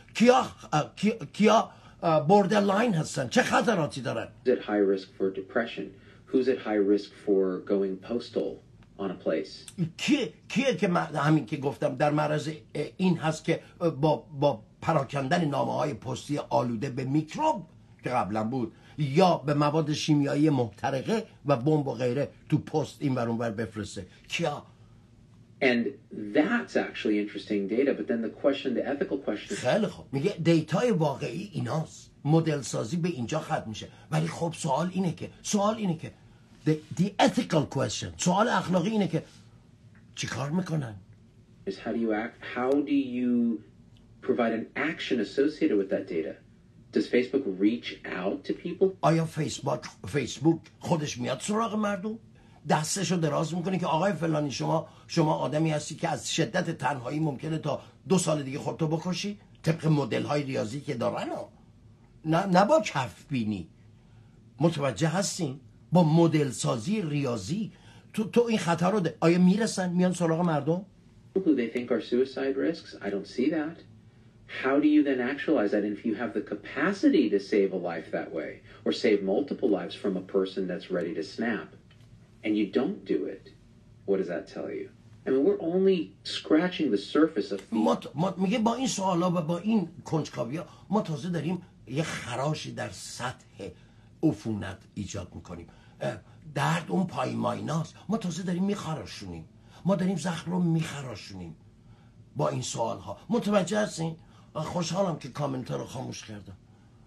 کیا بوردرلاین هستن؟ چه خطراتی دارن؟ Who's at high risk for depression? Who's at high risk for going postal on a place? کیه که همین که گفتم در معرض این هست که با پراکندن نامه‌های پستی آلوده به میکروب که قبلا بود یا به مواد شیمیایی محترقه و بمب و غیره تو پست این ور اون ور بفرسته؟ کیا؟ And that's actually interesting data, but then the ethical question. خیلی خوب، میگه دیتای واقعی ایناست، مدل سازی به اینجا ختم میشه. ولی خب سوال اینه که the ethical question، سوال اخلاقی اینه که چیکار میکنن؟ Is how do you provide an action associated with that data? Does Facebook reach out to people? آیا فیسبوک خودش میاد سراغ مردم؟ دستشو دراز میکنه که آقای فلانی شما آدمی هستی که از شدت تنهایی ممکنه تا 2 سال دیگه خودتو بکشی طبق مدل های ریاضی که دارن نه با کف بینی. متوجه هستین؟ با مدل سازی ریاضی تو این خطر رو آیا میان سراغ مردم؟ Who they think are suicide risks? I don't see that. How do you then actualize that? And if you have the capacity to save a life that way or save multiple lives from a person that's ready to snap, and you don't do it, what does that tell you? I mean, we're only scratching the surface of میگه با این سوالا و با این کنجکاوی‌ها ما تازه داریم یه خراشی در سطح عفونت ایجاد میکنیم. درد اون پای مایناست، ما تازه داریم میخراشونیم، ما داریم زخم رو میخراشونیم با این سوالها. متوجه هستین؟ خوشحالم که کامنت رو خاموش کردم.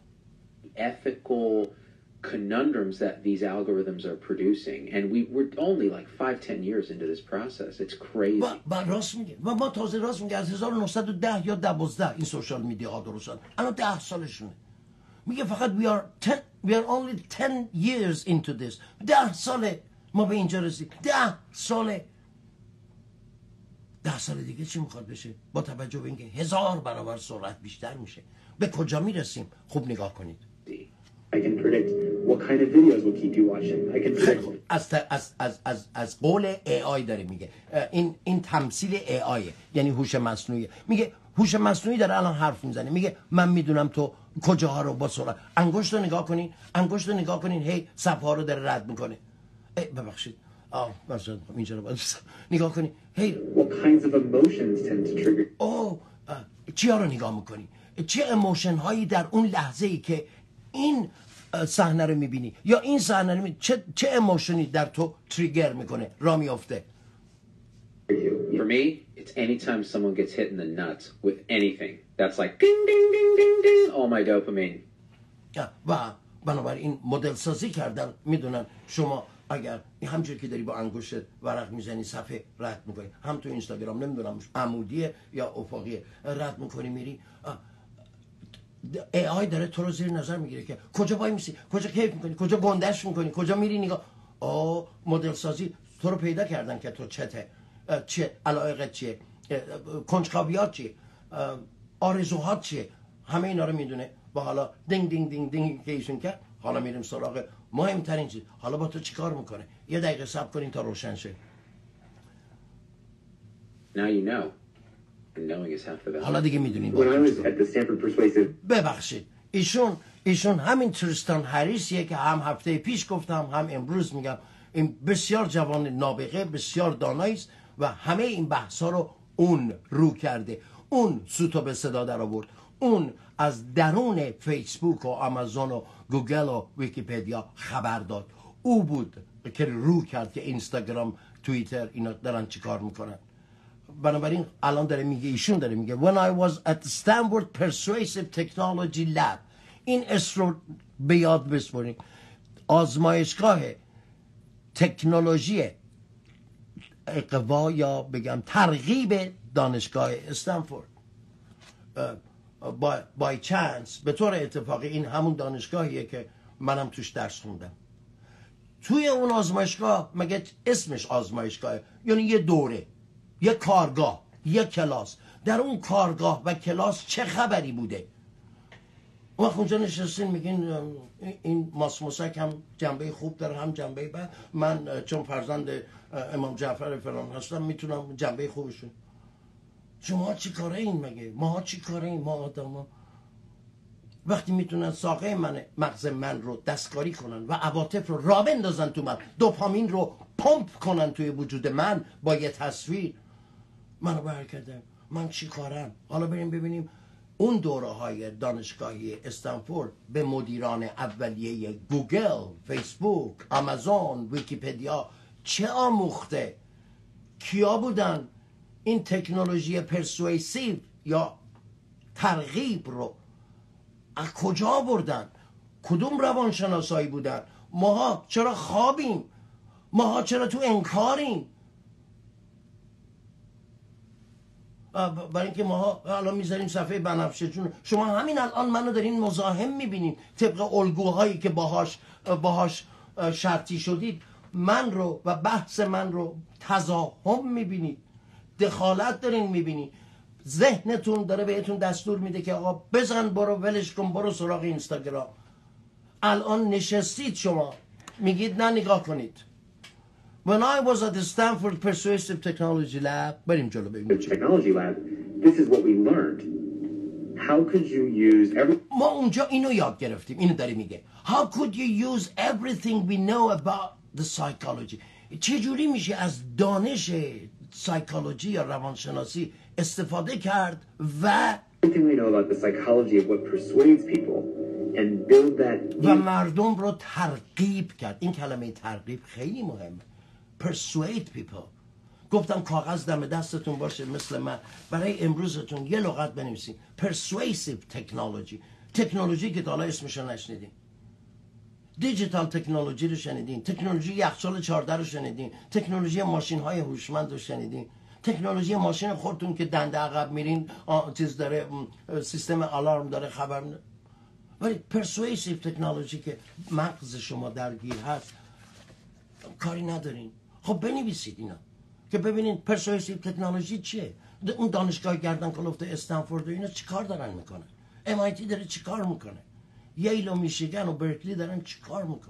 Ethical conundrums that these algorithms are producing, and we're only like 5-10 years into this process. It's crazy. و راست میگه و ما تازه راست میگه از 1910 یا 12 این سوشال میدیا ها درست شدن، الان 10 سالشونه. میگه فقط we are only 10 years into this. 10 ساله ما به اینجا رسید. 10 ساله. 10 سال دیگه چی میخواد بشه؟ با توجه به اینکه 1000 برابر سرعت بیشتر میشه به کجا میرسیم؟ خوب نگاه کنید. I can predict what kind of videos will keep you watching. I can predict از قول AI داره میگه. این تمثیل AI یعنی هوش مصنوعی. میگه هوش مصنوعی داره الان حرف میزنه، میگه من میدونم تو کجاها رو با سرعت انگشت رو نگاه کنین هی صفحه رو داره رد میکنه. ببخشید مثلا اینجا رو نگاه کنی هی what kinds of emotions tend to trigger. چیا رو نگاه میکنی؟ چه ایموشن هایی در اون لحظه ای که این صحنه رو میبینی یا این صحنه رو میبینی چه ایموشنی در تو تریگر میکنه، را میافته؟ For me, it's anytime someone gets hit in the nuts with anything. That's like ding ding ding ding ding all my dopamine. و بنابراین مدل سازی کردن میدونن شما اگر همونجوری که داری با انگشت ورق میزنی صفحه رد میکنی، هم تو اینستاگرام نمیدونم عمودیه یا افقیه رد میکنی میری، AI داره تو رو زیر نظر میگیره که کجا وای میسی، کجا کیف میکنی، کجا گندش میکنی، کجا میری نگاه. مدل سازی تو رو پیدا کردن که تو چه علایقت چیه، کنجکاویات چیه. آرزوهات چیه، همه اینا رو میدونه و حالا دینگ دینگ دینگ دینگ که ایشون کرد، حالا میریم سراغ مهمترین چیز. حالا با تو چیکار میکنه؟ یه دقیقه صبر کنین تا روشن شه. Now you know. And knowing is half the battle. حالا دیگه میدونین. When I was at the Stanford Persuasive ببخشید ایشون همین تریستان هریسیه که هم هفته پیش گفتم هم امروز میگم. این بسیار جوان نابغه، بسیار دانایی است و همه این بحثا رو اون رو کرده. اون سوتو به صدا در آورد. اون از درون فیسبوک و آمازون و گوگل و ویکیپدیا خبر داد. او بود که رو کرد که اینستاگرام، توییتر اینا دارن چیکار میکنن. بنابراین الان داره میگه، ایشون داره میگه when I was at Stanford Persuasive Technology Lab. این اسم رو به یاد بسپارین. آزمایشگاه تکنولوژی اقوا یا بگم ترغیب دانشگاه استنفورد. بای چانس، به طور اتفاقی این همون دانشگاهیه که منم توش درس خوندم. توی اون آزمایشگاه، مگه اسمش آزمایشگاهه؟ یعنی یه دوره، یه کارگاه، یه کلاس. در اون کارگاه و کلاس چه خبری بوده؟ اون وقت اونجا نشستین میگین این ماسموسک هم جنبه خوب داره هم جنبه بد. من چون فرزند امام جعفر فلان هستم میتونم جنبه خوبشون. شما چی کاره این مگه؟ ما چی کاره این؟ ما آدم وقتی میتونن ساقه مغز من رو دستکاری کنن و عواطف رو راه بندازن تو من، دوپامین رو پمپ کنن توی وجود من با یه تصویر، منو برکردم. من چی کارم؟ حالا بریم ببینیم اون دوره های دانشگاهی استنفورد به مدیران اولیه گوگل، فیسبوک، آمازون، ویکیپدیا چه آموخته؟ کیا بودن؟ این تکنولوژی پرسویسیو یا ترغیب رو از کجا بردن؟ کدوم روانشناسایی بودن؟ ماها چرا خوابیم؟ ماها چرا تو انکاریم؟ برای اینکه ماها الان میذاریم صفحه بنفشه جون. شما همین الان منو دارین مزاحم میبینین طبق الگوهایی که باهاش شرطی شدید. من رو و بحث من رو تزاحم میبینید، دخالت دارین میبینید. ذهنتون داره بهتون دستور میده که آقا بزن، برو ولش کن، برو سراغ اینستاگرام. الان نشستید شما میگید نه نگاه کنید. When I was at the Stanford Persuasive Technology Lab, بریم جلو ببینیم. Technology Lab, this is what we learned. How could you use ما اونجا اینو یاد گرفتیم. اینو داری میگه. How could you use everything we know about the psychology? چجوری میشه از دانش سایکولوژی یا روانشناسی استفاده کرد و everything we know about the psychology of what persuades people and build that و مردم رو ترغیب کرد. این کلمه ترغیب خیلی مهمه. Persuade people. گفتم کاغذ دم دستتون باشه مثل من، برای امروزتون یه لغت بنویسین. Persuasive technology. تکنولوژی که تا حالا اسمش رو نشنیدین. دیجیتال تکنولوژی رو شنیدین، تکنولوژی یخچال 14 رو شنیدین، تکنولوژی ماشین های هوشمند رو شنیدین، تکنولوژی ماشین خودتون که دنده عقب میرین چیز داره، سیستم آلارم داره، خبر نه. ولی پرسویسیو تکنولوژی که مغز شما درگیر هست کاری ندارین. خب بنویسید اینا که ببینین پرسویسیو تکنولوژی چیه. اون دانشگاه گردن کلفت استنفورد و اینا چیکار دارن میکنن؟ MIT داره چیکار میکنه؟ ییل و میشیگن و برکلی دارن چیکار میکنن؟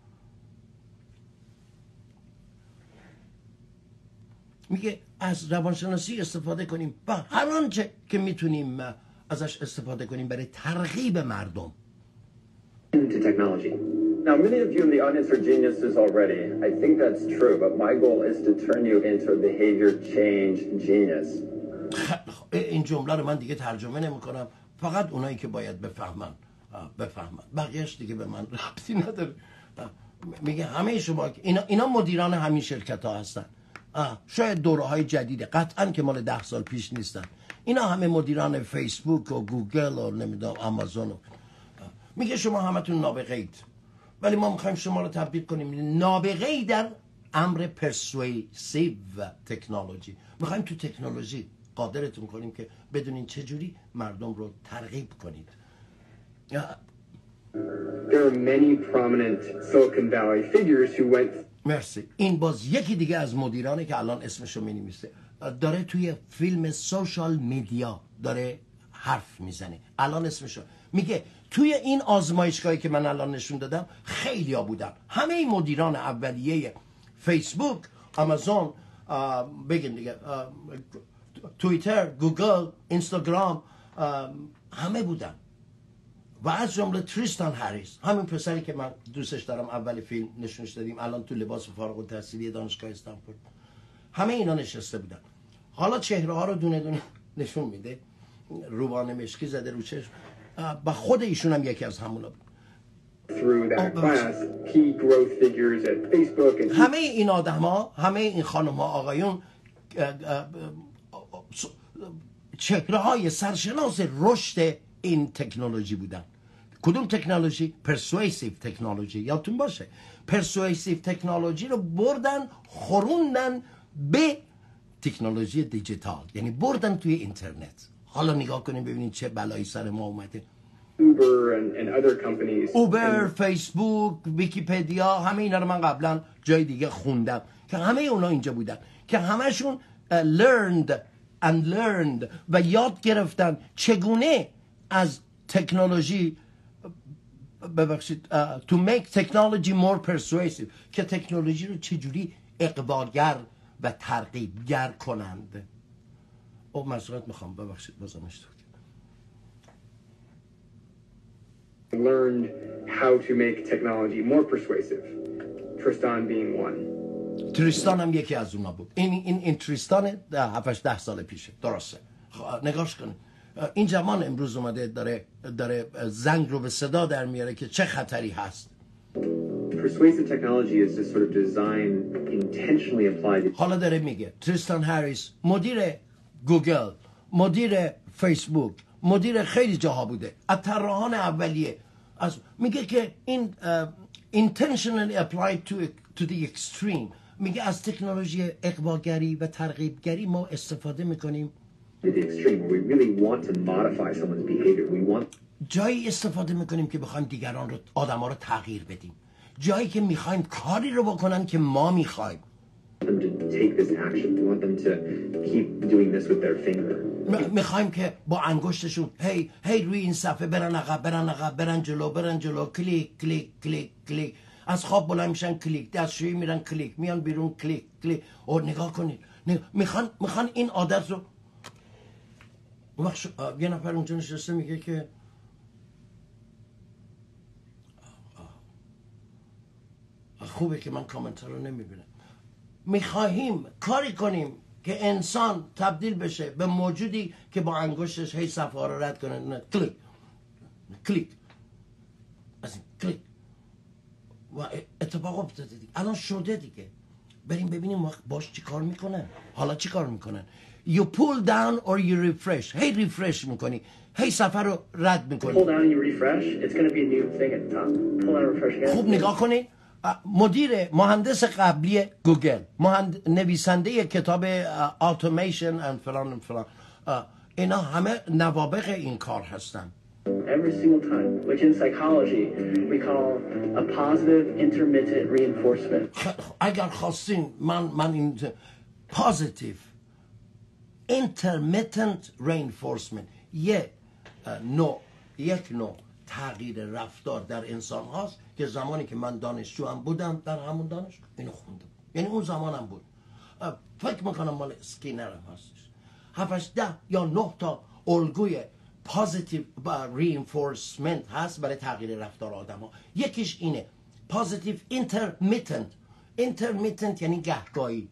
میگه از روانشناسی استفاده کنیم و هر آنچه که میتونیم ازش استفاده کنیم برای ترغیب مردم. into technology. Now, many of you in the audience are geniuses already. I think that's true, but my goal is to turn you into a behavior change genius. این جمله رو من دیگه ترجمه نمی کنم، فقط اونایی که باید بفهمن. بقیهش دیگه به من ربطی نداره. میگه همه شما اینا مدیران همین شرکت ها هستن. شاید دوره های جدیده، قطعا که مال 10 سال پیش نیستن. اینا همه مدیران فیسبوک و گوگل و نمیدونم آمازون و میگه شما همتون نابغه اید، ولی ما میخوایم شما رو تبدیل کنیم نابغه ای در امر پرسویسیو تکنولوژی. میخوایم تو تکنولوژی قادرتون کنیم که بدونین چجوری مردم رو ترغیب کنید. There are many prominent Silicon Valley figures who went مرسی. این باز یکی دیگه از مدیرانه که الان اسمشو مینویسه، داره توی فیلم سوشال میدیا داره حرف میزنه. الان اسمشو میگه توی این آزمایشگاهی که من الان نشون دادم خیلی ها بودن، همه مدیران اولیه فیسبوک، آمازون، بگیم دیگه، توییتر، گوگل، اینستاگرام، همه بودن و از جمله تریستان هریس، همین پسری که من دوستش دارم، اول فیلم نشونش دادیم، الان تو لباس فارغ التحصیلی دانشگاه استنفورد، همه اینا نشسته بودن. حالا چهره ها رو دونه دونه نشون میده، روبان مشکی زده رو چشم و خود ایشون هم یکی از همونا بود. همه این آدم ها، همه این خانم ها، آقایون، چهره های سرشناس رشد این تکنولوژی بودن. کدوم تکنولوژی؟ پرسویسیو تکنولوژی. یادتون باشه پرسویسیو تکنولوژی رو بردن خوروندن به تکنولوژی دیجیتال، یعنی بردن توی اینترنت. حالا نگاه کنیم ببینید چه بلایی سر ما اومده. اوبر، فیسبوک، ویکیپدیا، همه اینا رو من قبلا جای دیگه خوندم که همه اونا اینجا بودن که همشون learned و یاد گرفتن چگونه از تکنولوژی، ببخشید، to make technology more persuasive، که تکنولوژی رو چجوری اقبالگر و ترغیبگر کنند. معذرت میخوام، ببخشید بازم اشتباه learned how to make technology more persuasive. Tristan being one. تریستان هم یکی از اونا بود. این تریستان 7-10 سال پیشه. درسته. نگاش کنید. این جوان امروز اومده داره زنگ رو به صدا در میاره که چه خطری هست. Persuasive technology is just sort of designed intentionally applied. حالا داره میگه تریستان هریس مدیر گوگل، مدیر فیسبوک، مدیر خیلی جاها بوده، از طراحان اولیه، میگه که این intentionally applied to the extreme. میگه از تکنولوژی اقبالگری و ترغیبگری ما استفاده میکنیم جایی استفاده میکنیم که بخوایم دیگران رو، آدما رو تغییر بدیم، جایی که میخوایم کاری رو بکنن که ما میخوایم. میخوایم که با انگشتشون هی روی این صفحه برن عقب، برن جلو، کلیک کلیک کلیک کلیک، از خواب بلند میشن کلیک، دستشویی میرن کلیک، میان بیرون کلیک کلیک. او نگاه کنید، میخوان این عادت رو. یه نفر اونجا نشسته میگه که خوبه که من کامنت رو نمیبینم. میخواهیم کاری کنیم که انسان تبدیل بشه به موجودی که با انگشتش هی صفحه ها رو رد کنه، کلیک کلیک از این کلیک. و اتفاق افتاده دیگه، الان شده دیگه. بریم ببینیم باش چی کار میکنن. حالا چی کار میکنن؟ You pull down or you refresh. هی ریفرش میکنی، هی صفحه رو رد میکنی. Pull down and you refresh, it's going to be a new thing at the top. Pull down and refresh again. خوب نگاه کنی. مهندس قبلی گوگل، نویسنده کتاب automation and فلان اینا همه نوابغ این کار هستن. Every single time, which in psychology we call a positive intermittent reinforcement. اگر خواستین من این positive intermittent reinforcement یک نوع تغییر رفتار در انسان هاست که زمانی که من دانشجو هم بودم در همون دانشگاه اینو خوندم، یعنی اون زمانم بود. فکر میکنم مال اسکینر هم هستش. 7-10 یا 9 تا الگوی پازیتیو reinforcement هست برای تغییر رفتار آدم ها. یکیش اینه پازیتیو intermittent یعنی گهگاهی،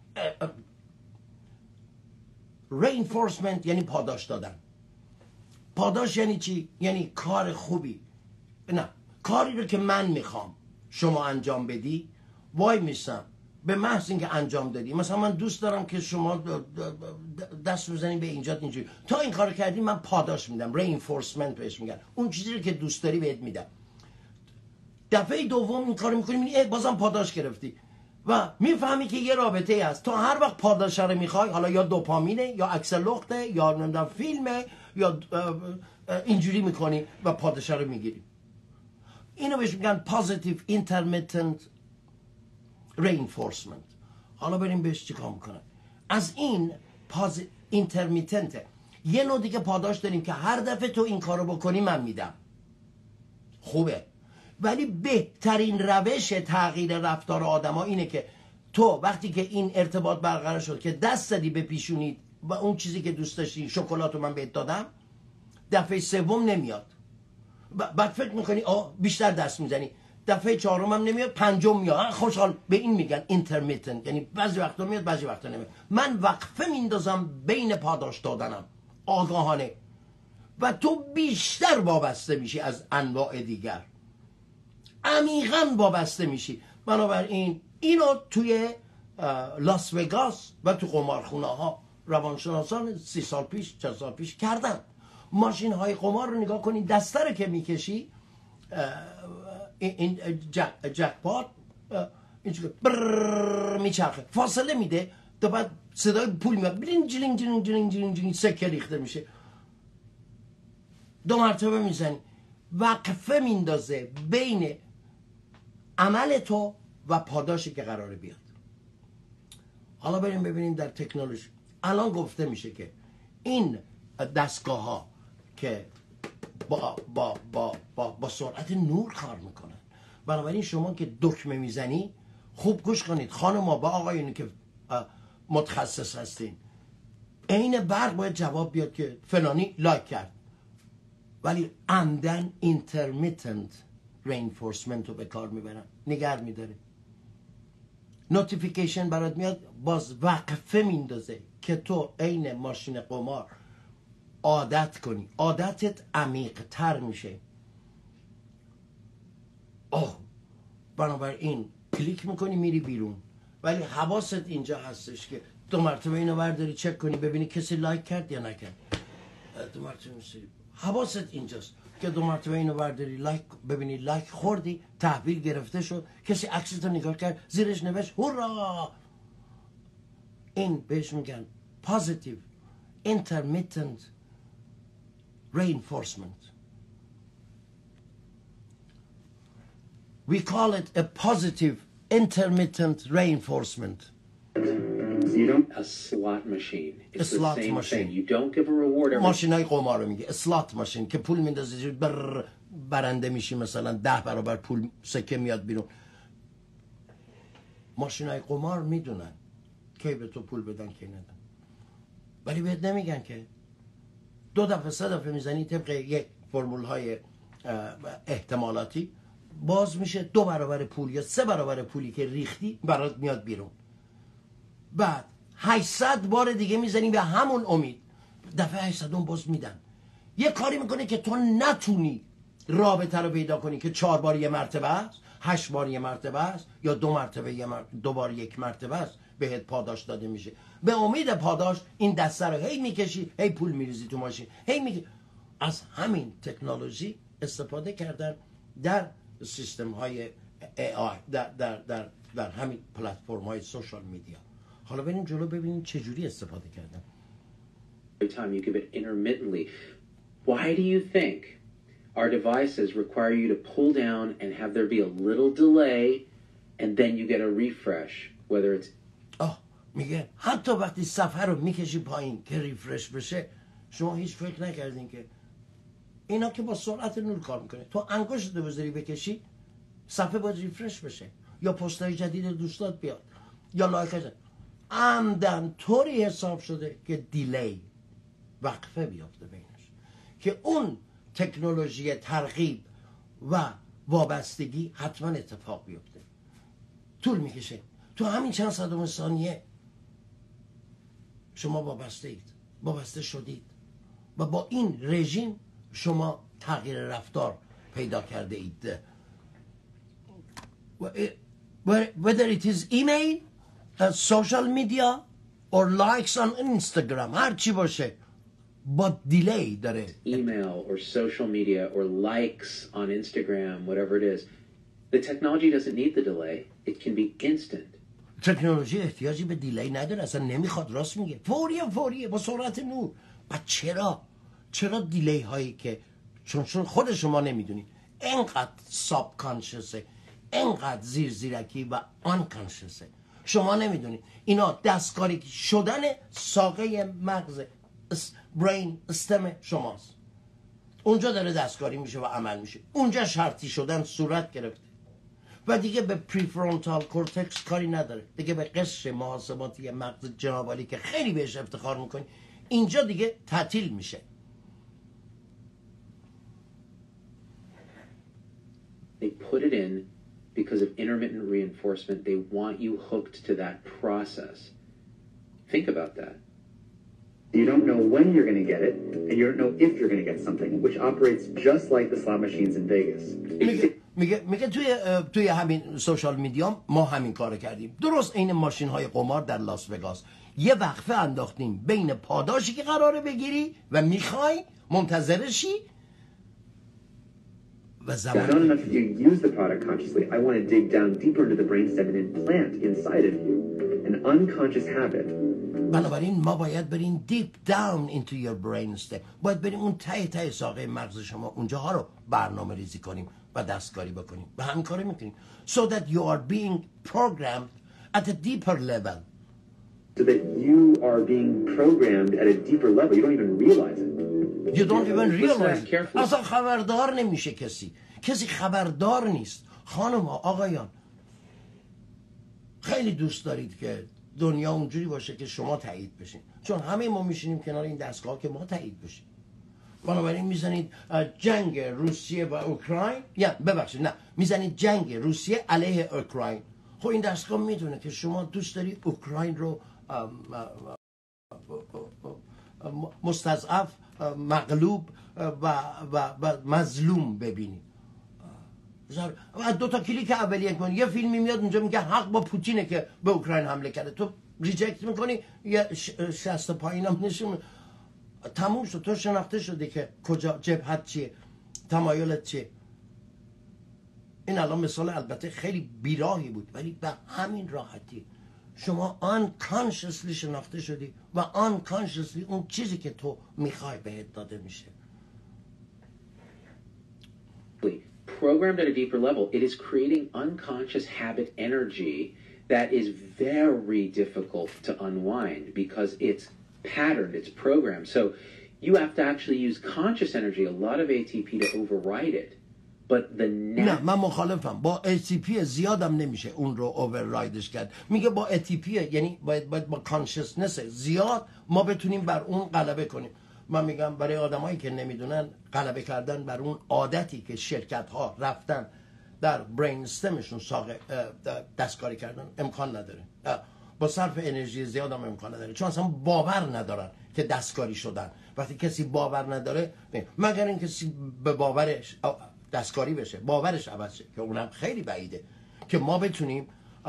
reinforcement یعنی پاداش دادن. پاداش یعنی چی؟ یعنی کار خوبی، نه کاری رو که من میخوام شما انجام بدی، وای میسم به محض اینکه انجام دادی. مثلا من دوست دارم که شما دست بزنید به اینجوری، تا این کار کردی من پاداش میدم، reinforcement بهش میگن. اون چیزی رو که دوست داری بهت میدم. دفعه دوم این کارو میکنی بازم پاداش گرفتی و میفهمی که یه رابطه هست. تو هر وقت پاداش رو میخوای، حالا یا دوپامینه یا عکس لخته یا نمیدونم فیلمه یا اینجوری میکنی و پاداش رو میگیری. اینو بهش میگن positive intermittent reinforcement. حالا بریم بهش چیکار میکنن. از این intermittent یه نوع دیگه پاداش داریم که هر دفعه تو این کارو بکنی من میدم. خوبه، ولی بهترین روش تغییر رفتار آدما اینه که تو وقتی که این ارتباط برقرار شد که دست زدی به پیشونی و اون چیزی که دوست داشتی، شکلاتو من بهت دادم، دفعه سوم نمیاد، بعد فکر میکنی بیشتر دست میزنی، دفعه چهارم هم نمیاد، پنجم میاد. خوشحال به این میگن اینترمیتنت، یعنی بعضی وقتا میاد بعضی وقتا نمیاد. من وقفه میندازم بین پاداش دادنم آگاهانه و تو بیشتر وابسته میشی از انواع دیگر، عمیقاً وابسته میشی. بنابراین اینو توی لاس وگاس و تو قمارخونه ها روانشناسان 30 سال پیش 40 سال پیش کردن. ماشین های قمار رو نگاه کنید، دسته رو که میکشی این جکپات اینجوری میچرخه، فاصله میده، تا بعد صدای پول میاد، بلینگ جلینگ جلینگ جلینگ جلینگ جلینگ، سکه ریخته میشه، 2 مرتبه میزنی. وقفه میندازه بین عمل تو و پاداشی که قراره بیاد. حالا بریم ببینیم در تکنولوژی. الان گفته میشه که این دستگاه ها که با سرعت نور کار میکنن، بنابراین شما که دکمه میزنی، خوب گوش کنید خانم‌ها با آقایونی که متخصص هستین، عین برق باید جواب بیاد که فلانی لایک کرد، ولی عمدن اینترمیتنت رینفورسمنت رو به کار میبرن، نگر میداره، نوتیفیکیشن برات میاد، باز وقفه میندازه که تو عین ماشین قمار عادت کنی، عادتت عمیق تر میشه. بنابراین کلیک میکنی میری بیرون، ولی حواست اینجا هستش که 2 مرتبه اینو برداری چک کنی ببینی کسی لایک کرد یا نکرد. 2 مرتبه میسری، حواست اینجاست که 2 مرتبه اینو برداری لایک ببینی لایک خوردی، تحویل گرفته شد، کسی عکستو نگاه کرد، زیرش نوشت هورا. این بهش میگن positive intermittent reinforcement. We call it a positive intermittent reinforcement. You don't A slot machine. A It's the slot same machine. thing. You don't give a reward every ماشینای قمار رو میگه اسلات ماشین، که پول میندازی برنده میشی، مثلا 10 برابر پول سکه میاد بیرون. ماشینای قمار میدونن کی به تو پول بدن کی ندن، ولی بهت نمیگن که 2 دفعه 3 دفعه میزنی طبق یک فرمول های احتمالاتی، باز میشه 2 برابر پول یا 3 برابر پولی که ریختی برات میاد بیرون. بعد 800 بار دیگه میزنی به همون امید، دفعه 800 باز میدن. یه کاری میکنه که تو نتونی رابطه رو پیدا کنی که 4 بار یه مرتبه است، 8 بار یه مرتبه است، یا 2 مرتبه 2 بار یک مرتبه است بهت پاداش داده میشه. به امید پاداش این دسته رو هی میکشی، هی پول میریزی تو ماشین، هی میکشی. از همین تکنولوژی استفاده کردن در سیستم های AI، در همین پلتفرم های سوشال میدیا. حالا بریم جلو ببینیم چجوری استفاده کردن. time you give it intermittently. Why do you think our devices require you to pull down and have there be a little delay and then you get a refresh, whether it's میگه حتی وقتی صفحه رو میکشی پایین که ریفرش بشه، شما هیچ فکر نکردین که اینا که با سرعت نور کار میکنه، تو انگشت رو بذاری بکشی صفحه باید ریفرش بشه، یا پستای جدید دوستات بیاد، یا لایک عمدن طوری حساب شده که دیلی، وقفه بیافته بینش، که اون تکنولوژی ترغیب و وابستگی حتما اتفاق بیفته. طول میکشه، تو همین چند صدم ثانیه شما وابسته شدید و با این رژیم شما تغییر رفتار پیدا کرده اید. Whether it is email, social media or likes on Instagram، هر چی باشه با دیلی داره. email or social media or likes on Instagram, whatever it is, the technology doesn't need the delay. It can be instant. تکنولوژی احتیاجی به دیلی نداره، اصلا نمیخواد، راست میگه، فوریه با سرعت نور. و چرا دیلی هایی که چون خود شما نمیدونید، انقدر ساب کانشسه، انقدر زیرکی و آن کانشسه، شما نمیدونید اینا دستکاری شدن ساقه مغز برین استم شماست. اونجا داره دستکاری میشه و عمل میشه. اونجا شرطی شدن صورت گرفته و دیگه به پریفرونتال کورتکس کاری نداره، دیگه به قشر محاسباتی مغز جنابالی که خیلی بهش افتخار میکنی اینجا دیگه تعطیل میشه. They put it in because of intermittent reinforcement. They want you hooked to that process. Think about that. You don't know when you're going to get it, and you don't know if you're going to get something, which operates just like the slot machines in Vegas. میگه توی همین سوشال میدیا ما همین کارو کردیم. درست عین ماشین های قمار در لاس وگاس یه وقفه انداختیم بین پاداشی که قراره بگیری و میخوای منتظرشی و It's not enough if you use the product consciously. I want to dig down deeper into the brainstem and implant inside of you an unconscious habit. بنابراین ما باید بریم deep down into your brainstem. باید بریم اون ته ساقه مغز شما اونجاها رو برنامه ریزی کنیم و دستکاری بکنیم و همین کارو میکنیم so that you are being programmed at a deeper level. So that you are being programmed at a deeper level. You don't even realize it. You don't even realize it. Carefully. اصلا خبردار نمیشه کسی خبردار نیست. خانم ها آقایان خیلی دوست دارید که دنیا اونجوری باشه که شما تایید بشین، چون همه ما میشینیم کنار این دستگاه که ما تایید بشیم. بنابراین میزنید جنگ روسیه و اوکراین، یا ببخشید نه، میزنید جنگ روسیه علیه اوکراین. خب این دستگاه میدونه که شما دوست داری اوکراین رو مستضعف، مغلوب و مظلوم ببینی. دو تا کلیک اولیه کنی یه فیلمی میاد اونجا میگه حق با پوتینه که به اوکراین حمله کرده، تو ریجکت میکنی یه شست پایینم نشون تموم شد، تو شناخته شده که کجا جبهت چیه، تمایلت چیه. این الان مثال البته خیلی بیراهی بود ولی به همین راحتی شما unconsciously شناخته شدی و unconsciously اون چیزی که تو میخوای بهت داده میشه. Programmed at a deeper level, it is creating unconscious habit energy that is very difficult to unwind because it's patterned, it's programmed. So you have to actually use conscious energy, a lot of ATP to override it. But the نه من مخالفم، با ATP زیادم نمیشه اون رو اووررایدش کرد. میگه با ATP یعنی باید با کانشسنس زیاد ما بتونیم بر اون غلبه کنیم. من میگم برای آدمایی که نمیدونن غلبه کردن بر اون عادتی که شرکت ها رفتن در برین استمشون دستکاری کردن امکان نداره، با صرف انرژی زیاد هم امکان نداره، چون اصلا باور ندارن که دستکاری شدن. وقتی کسی باور نداره مگر این کسی به باورش دستکاری بشه، باورش عوض شه، که اونم خیلی بعیده که ما بتونیم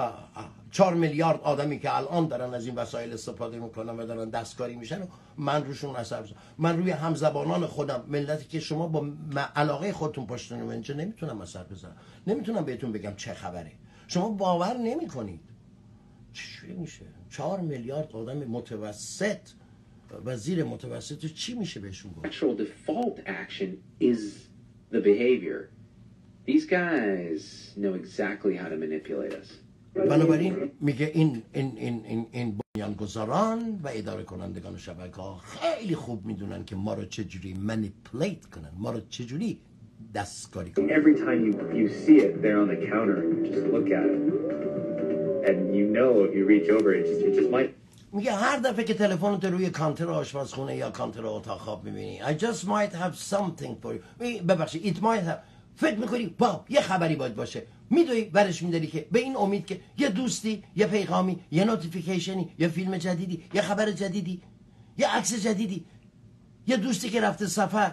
4 میلیارد آدمی که الان دارن از این وسایل استفاده میکنن و دارن دستکاری میشن من روشون اثر بزنم. من روی همزبانان خودم، ملتی که شما با علاقه خودتون پشتون منجه، نمیتونم اثر بزنم، نمیتونم بهتون بگم چه خبره. شما باور نمیکنید چی میشه 4 میلیارد آدم متوسط و زیر متوسط چی میشه بهشون گفت؟ natural default action is the behavior. These guys know exactly how to manipulate us. بنابراین میگه این بنیانگذاران و اداره کنندگان شبکه ها خیلی خوب میدونن که ما رو چجوری منیپولیت کنن، ما رو چجوری دستکاری کنن. Every time you see it there on the counter, you just look at it, and you know if you reach over it just might. میگه هر دفعه که تلفنت روی کانتر آشپزخونه یا کانتر اتاق خواب میبینی I just might have something for you، ببخشید it might have، فکر میکنی واو یه خبری باید باشه، میدوی برش میداری که به این امید که یه دوستی، یه پیغامی، یه نوتیفیکیشنی، یه فیلم جدیدی، یه خبر جدیدی، یه عکس جدیدی، یه دوستی که رفته سفر،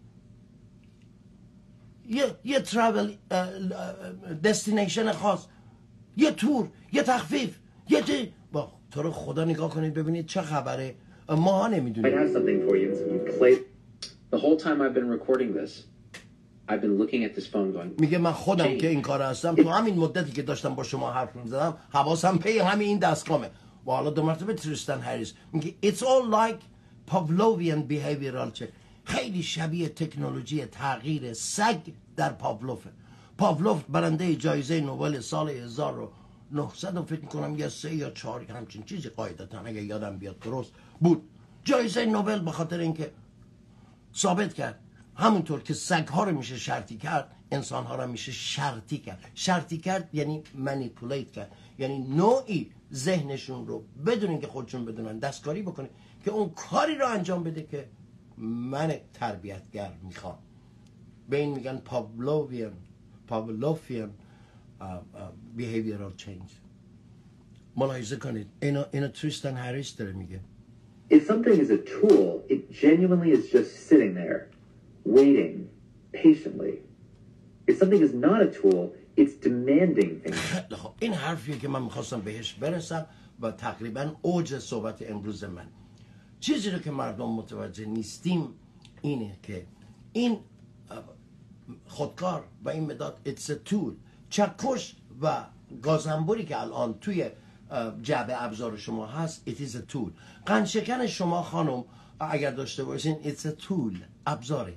یه ترافل دستینیشن خاص، یه تور، یه تخفیف، یه با تو رو خدا نگاه کنید ببینید چه خبره، ما ها نمیدونیم. Might have something for you, and so you play. The whole time I've been recording this, I've been looking at this phone going, میگه من خودم که این کار هستم تو همین مدتی که داشتم با شما حرف میزدم حواسم پی همین این دستگاهه. و حالا دو مرتبه تریستان هریس میگه it's all like Pavlovian behavioral change، خیلی شبیه تکنولوژی تغییر سگ در پاولوفه. پاولوف برنده جایزه نوبل سال 1900 فکر میکنم یا 3 یا 4 همچین چیزی قاعدتا اگه یادم بیاد درست بود، جایزه نوبل به خاطر اینکه ثابت کرد همونطور که سگ‌ها رو میشه شرطی کرد، انسان‌ها رو میشه شرطی کرد. شرطی کرد یعنی منیپولیت کرد، یعنی نوعی ذهنشون رو بدون اینکه خودشون بدونن دستکاری بکنه که اون کاری رو انجام بده که من تربیتگر میخوام. به این میگن پاولوفیان behavioral change. ملاحظه کنید اینو تریستان هریس داره میگه. If something is a tool, it genuinely is just sitting there, waiting patiently. If something is not a tool, it's demanding things. این حرفیه که من میخواستم بهش برسم و تقریبا اوج صحبت امروز من. چیزی رو که مردم متوجه نیستیم اینه که این خودکار و این مداد it's a tool. چکش و گازنبوری که الان توی جعبه ابزار شما هست it is a tool. قندشکن شما خانم اگر داشته باشین it's a tool، ابزاره.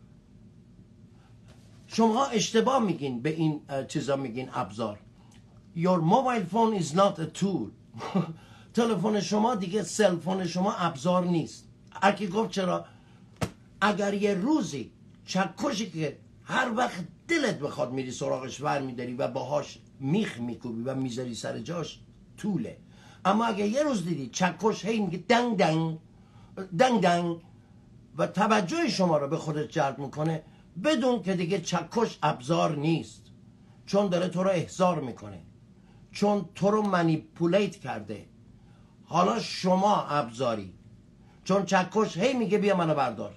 شما اشتباه میگین به این چیزا میگین ابزار. Your mobile phone is not a tool. تلفن شما دیگه سلفون شما ابزار نیست. هرکی گفت چرا؟ اگر یه روزی چکشی که هر وقت دلت بخواد میری سراغش ور میداری و باهاش میخ میکوبی و میذاری سر جاش طوله. اما اگه یه روز دیدی چکش هی میگه دنگ دنگ دنگ دنگ و توجه شما رو به خودت جلب میکنه، بدون که دیگه چکش ابزار نیست، چون داره تو رو احضار میکنه، چون تو رو منیپولیت کرده. حالا شما ابزاری، چون چکش هی میگه بیا منو بردار.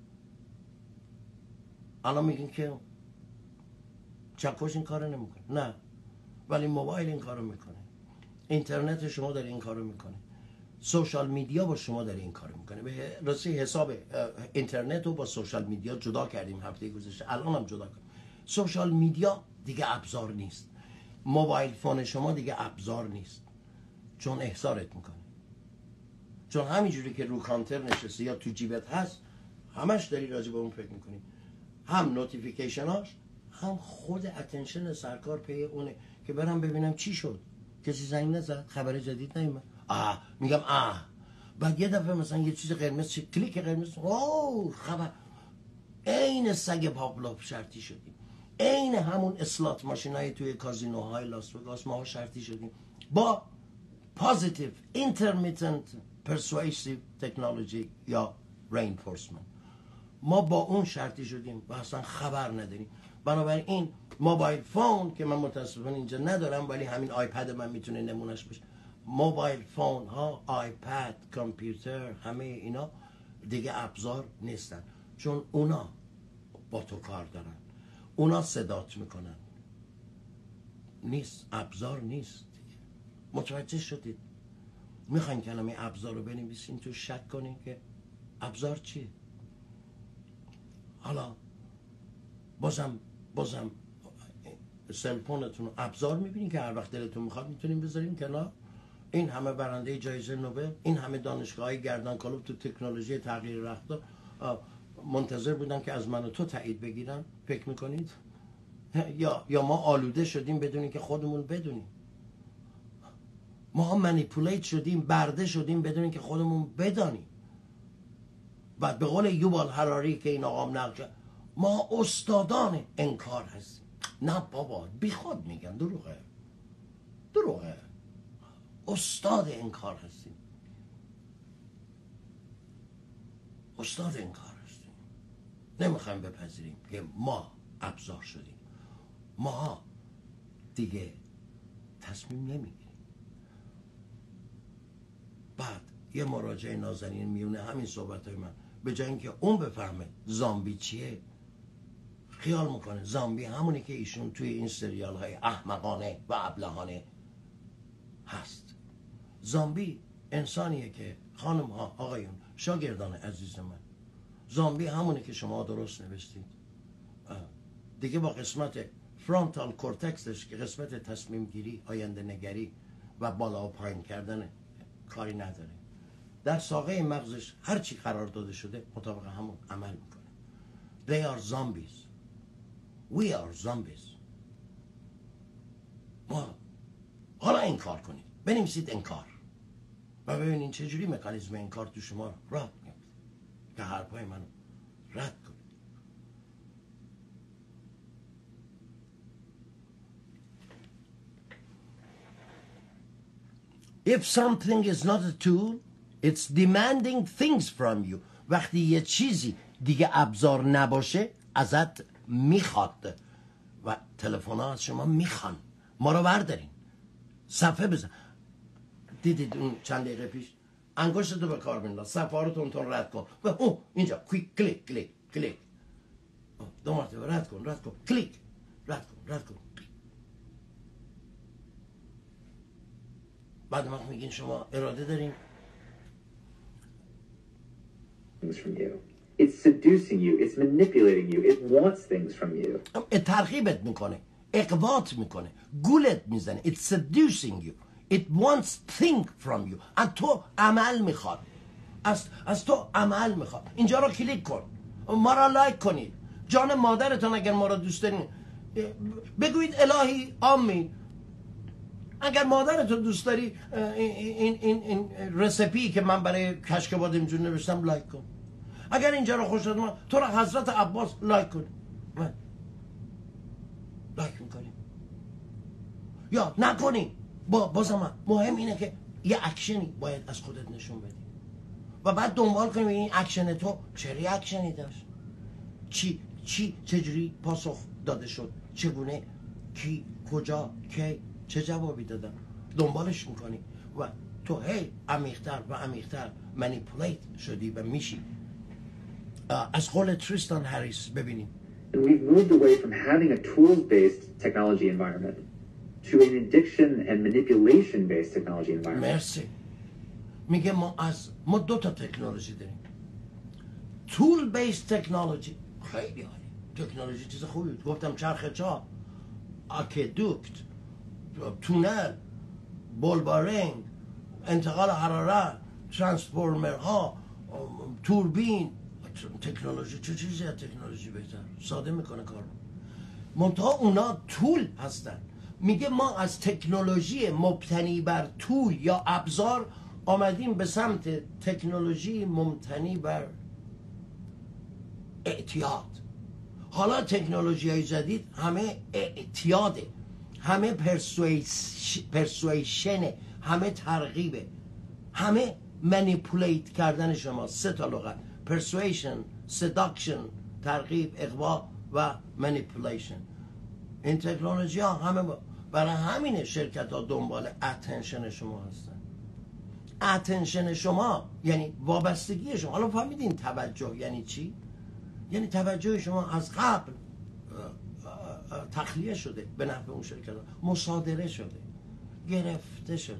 الان میگین که چکش این کارو نمیکنه، نه، ولی موبایل این کارو میکنه، اینترنت شما داره این کارو میکنه، سوشال میدیا با شما داره این کارو میکنه. به راستی حساب اینترنت رو با سوشال میدیا جدا کردیم هفته گذشته، الان هم جدا کنیم. سوشال میدیا دیگه ابزار نیست، موبایل فون شما دیگه ابزار نیست، چون احضارت میکنه. چون همینجوری که رو کانتر نشسته یا تو جیبت هست، همش داری راجع به اون فکر میکنی، هم نوتیفیکیشناش هم خود اتنشن سرکار پی اونه که برم ببینم چی شد، کسی زنگ نزد، خبر جدید نیومد، میگم بعد یه دفعه مثلا یه چیز قرمز، کلیک قرمز، خبر. عین سگ پاولوف شرطی شدیم، عین همون اسلات ماشینای توی کازینوهای لاس وگاس ما شرطی شدیم با پوزیتیو اینترمیتنت پرسویسیو تکنولوژی یا رینفورسمنت. ما با اون شرطی شدیم و اصلا خبر نداریم. بنابراین موبایل فون که من متاسفانه اینجا ندارم ولی همین آیپد من میتونه نمونش بشه، موبایل فون ها، آیپد، کامپیوتر، همه اینا دیگه ابزار نیستن، چون اونا با تو کار دارن، اونا صدات میکنن، نیست، ابزار نیست. متوجه شدید؟ میخواین کلمه ابزار رو بنویسین تو شک کنین که ابزار چیه. حالا بازم سلفونتون رو ابزار میبینین که هر وقت دلتون میخواد میتونین بذارین کنار. این همه برنده جایزه نوبل، این همه دانشگاه‌های گردن کلوب تو تکنولوژی تغییر رفتار منتظر بودن که از من و تو تایید بگیرن. فکر میکنید یا ما آلوده شدیم بدون اینکه خودمون بدونیم؟ ما منیپولیت شدیم، برده شدیم بدون اینکه خودمون بدانیم. بعد به قول یوبال هراری که این آقام نقل کرد، ما استادان انکار هستیم. نه بابا، بی خود میگن، دروغه. استاد انکار هستیم، استاد انکار هستیم. نمیخوایم بپذیریم که ما ابزار شدیم. ما دیگه تصمیم نمیگیریم. بعد یه مراجعه نازنین میونه همین صحبتای من، به جای اینکه اون بفهمه زامبی چیه، خیال میکنه زامبی همونی که ایشون توی این سریال های احمقانه و ابلهانه هست. زامبی انسانیه که خانم ها، آقایون، شاگردان عزیز من، زامبی همونی که شما درست نوشتید. دیگه با قسمت فرونتال کورتکسش که قسمت تصمیم گیری، آینده نگری و بالا و پایین کردن کاری نداره. در ساقه مغزش هر چی قرار داده شده مطابق همون عمل میکنه. They are zombies. We are zombies. ما حالا انکار کنید، بنویسید انکار. و ببینین چجوری مکانیزم این کار تو شما راه میفته که حرفای منو رد کنید. If something is not a tool, it's demanding things from you. وقتی یه چیزی دیگه ابزار نباشه ازت میخواد و تلفن ها از شما میخوان ما رو بردارین صفحه بزن. دیدید اون چند دقیقه پیش انگشتتو به کار بنداز، صفحه ها رو تون رد کن و اینجا کلیک کلیک کلیک، دو مرتبه رد کن کلیک رد کن. بعد وقت میگین شما اراده دارین. From you. It's seducing you. It's manipulating you. It wants things from you. ترغیبت میکنه، اقوات میکنه، گولت میزنه. It's seducing you. It wants things from you. از تو عمل میخواد. از تو عمل میخواد. اینجا رو کلیک کن. ما را لایک کنید. جان مادرتون اگر ما را دوست دارین بگویید الهی آمین. اگر مادرتون دوست داری این رسیپی که من برای کشک بادم جون نوشتم لایک کن. اگر اینجا رو خوش داد تو رو حضرت عباس لایک کن. من لایک میکنیم یا نکنیم. بازم مهم اینه که یه اکشنی باید از خودت نشون بدی و بعد دنبال کنیم این اکشن تو چه ریاکشنی داشت، چجوری پاسخ داده شد، چگونه، کی، کجا، کی، چه جوابی دادن. دنبالش میکنی و تو عمیق‌تر و عمیق‌تر منیپولیت شدی و میشی. از قول تریستان هریس ببینیم. And we've moved away from having a tools-based technology environment to an addiction and manipulation-based technology environment. مرسی. میگه ما دو تا تکنولوژی داریم. tool based تکنولوژی خیلی عالی. تکنولوژی چیز خوبی. گفتم چرخ چاه، اکدوکت، تونل، بولبارینگ، انتقال حرارت، ترانسفورمرها، توربین. تکنولوژی چه چیزی از تکنولوژی بهتر؟ ساده میکنه کار. منتها اونا طول هستن. میگه ما از تکنولوژی مبتنی بر طول یا ابزار آمدیم به سمت تکنولوژی مبتنی بر اعتیاد. حالا تکنولوژی های جدید همه اعتیاده، همه پرسویشنه، همه ترغیبه، همه منیپولیت کردن شما. 3 تا لغت: persuasion، seduction، ترغیب، اغوا و manipulation. این تکنولوژی ها همه برای همین شرکت ها دنبال اتنشن شما هستن. اتنشن شما یعنی وابستگی شما. حالا فهمیدین توجه یعنی چی؟ یعنی توجه شما از قبل تخلیه شده به نفع اون شرکت ها، مصادره شده، گرفته شده.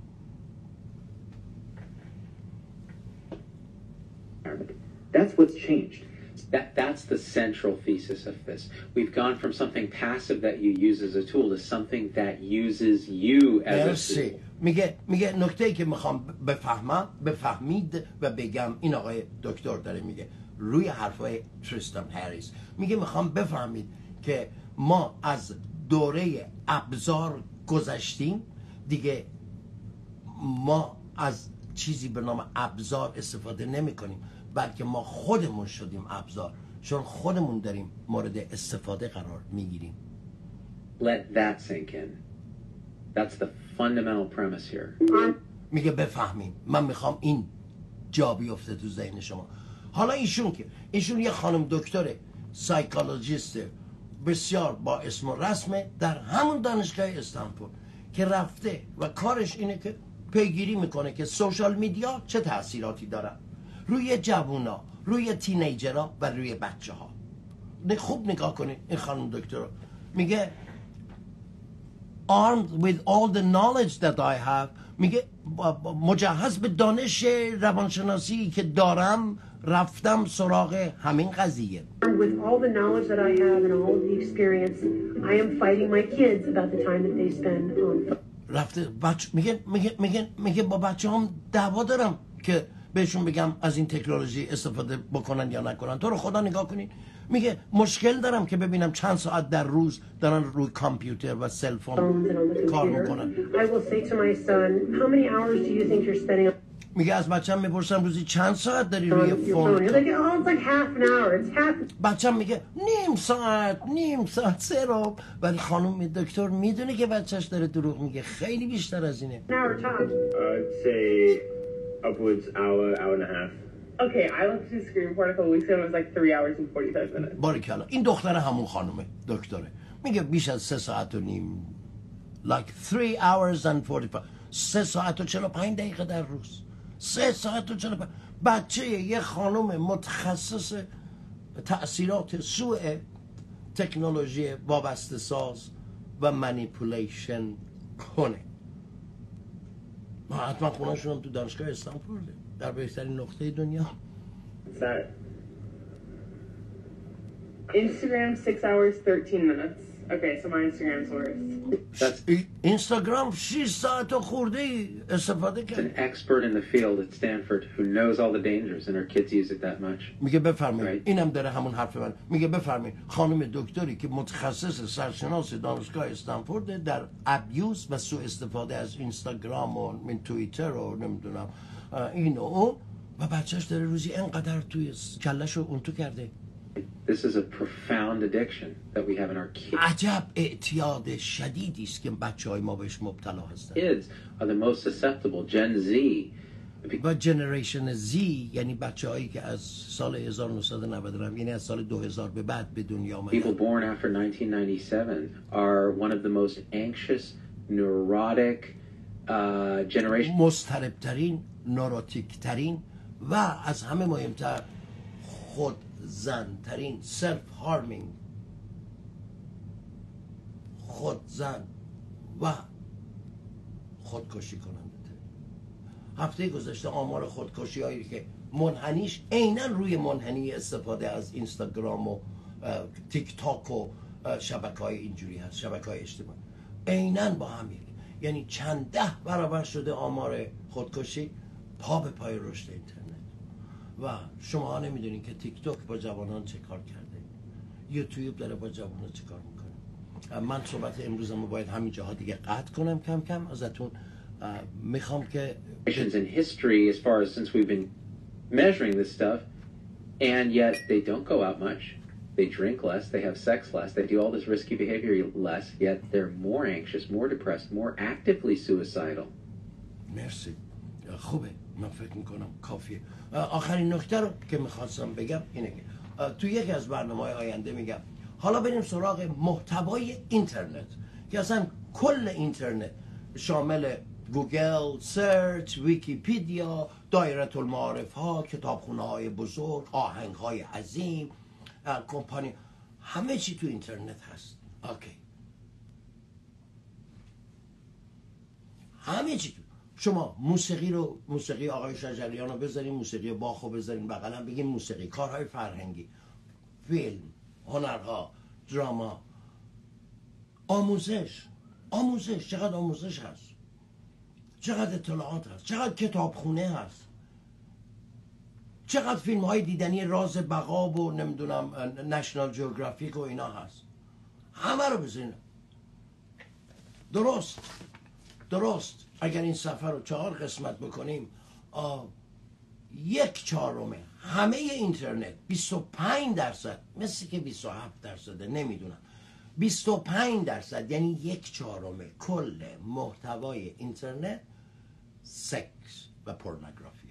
That's what's changed. That's the central thesis of this. We've gone from something passive that you use as a tool to something that uses you as a tool. میگه نکته‌ای که میخوام بفهمید و بگم، این آقای دکتر داره میگه روی حرفای تریستان هریس، میگه میخوام بفهمید که ما از دوره ابزار گذشتیم دیگه. ما از چیزی به نام ابزار استفاده نمی کنیم، بلکه ما خودمون شدیم ابزار، چون خودمون داریم مورد استفاده قرار میگیریم. Let that sink in. That's the fundamental premise here. میگه بفهمیم. من میخوام این جا بیفته تو ذهن شما. حالا ایشون یه خانم دکتر سایکولوژیست بسیار با اسم و رسمه در همون دانشگاه استنفورد که رفته و کارش اینه که پیگیری میکنه که سوشال میدیا چه تأثیراتی داره روی جوونا، روی تینیجرها و روی بچه ها. خوب نگاه کنید این خانم دکتر میگه armed with all the knowledge that I have، میگه مجهز به دانش روانشناسی که دارم رفتم سراغ همین قضیه. With all the knowledge that I have and all of the experience, I am fighting my kids about the time that they spend on. رفته میگه با بچه هم دعوا دارم که بهشون بگم از این تکنولوژی استفاده بکنن یا نکنن. تو رو خدا نگاه کنین میگه مشکل دارم که ببینم چند ساعت در روز دارن روی کامپیوتر و سلفون phones and on the کار computer. میکنن. I will say to my son, how many hours do you think you're spending میگه از بچم میپرسم روزی چند ساعت داری on روی your phone? فون؟ He's like, oh, it's like half an hour. It's half بچم میگه نیم ساعت 3 رو. ولی خانم دکتر میدونه که بچهش داره دروغ میگه، خیلی بیشتر از اینه. an hour tops. I'd say upwards hour and a half. Okay, I looked at a screen report a couple weeks ago and it was like 3 hours and 45 minutes. باریکلا. این دختر همون خانومه دکتره، میگه بیش از 3 ساعت و نیم. like 3 hours and 45. 3 ساعت و 45 دقیقه در روز. 3 ساعت و 45. بچه یه خانم متخصص تأثیرات سوء تکنولوژی وابسته ساز و منیپولیشن کنه. حتما خونه‌شون هم تو دانشگاه استنفورده، در بهترین نقطه دنیا. What's that? Instagram 6 hours 13 minutes. Okay, so my Instagram's worse. اینستاگرام 6 ساعت و خورده ای استفاده An کرد. expert in the field at Stanford who knows all the dangers, and her kids use it that much. میگه بفرمایید، Right. اینم داره همون حرف من. میگه بفرمایید خانم دکتری که متخصص سرشناس دانشگاه استنفورد در ابیوز و سوء استفاده از اینستاگرام و من توییتر و نمیدونم این و اون، و بچهش داره روزی انقدر توی کلش رو اون تو کرده. This is a profound addiction that we have in our kids. عجب اعتیاد شدیدی است که بچهای ما بهش مبتلا هستن. Kids are the most susceptible. Gen Z. و جنریشن زی یعنی بچه‌هایی که از سال 1999 یعنی از سال 2000 به بعد به دنیا People آمدن. born after 1997 are one of the most anxious, neurotic generations. مضطربترین، نوروتیکترین و از همه مهمتر خودزنترین، سلف هارمینگ، خودزن و خودکشی کننده. هفته گذشته آمار خودکشی هایی که منحنیش عیناً روی منحنی استفاده از اینستاگرام و تیک تاک و شبکه‌های اینجوری هست، شبکه‌های اجتماعی عیناً با هم یکی. یعنی چند 10 برابر شده آمار خودکشی پا به پای رشد اینترنت. و شما نمیدونین که تیک تاک با جوانان چه کار کرده، یوتیوب داره با جوانان چه کار میکنه. من صحبت امروزم رو باید همین جاها دیگه قطع کنم. کم کم ازتون میخوام که In history, as far as since we've been measuring this stuff, and yet they don't go out much. They drink less, they have sex less, they do all this risky behavior less, yet they're more anxious, more depressed, more actively suicidal. مرسی، خوبه، من فکر میکنم کافیه. آخرین نکته رو که میخواستم بگم اینه که تو یکی از برنامه‌های آینده میگم حالا بریم سراغ محتوای اینترنت که اصلا کل اینترنت شامل گوگل، سرچ، ویکیپیدیا، دایره المعارف ها، کتابخونه های بزرگ، آهنگ های عظیم، کمپانی، همه چی تو اینترنت هست. اوکی، همه چی تو. شما موسیقی آقای شجریان رو بذارین، موسیقی باخ رو بذارین بغلم، بگین موسیقی، کارهای فرهنگی، فیلم، هنرها، دراما، آموزش، چقدر آموزش هست، چقدر اطلاعات هست، چقدر کتابخونه هست، چقدر فیلم های دیدنی راز بقا و نمیدونم نشنال جیوگرافیک و اینا هست. همه رو بزنین. درست اگر این سفر رو 4 قسمت بکنیم 1/4 همه اینترنت 25%، مثل که 27% نمیدونم، 25% یعنی 1/4 کل محتوای اینترنت سکس و پورنوگرافی.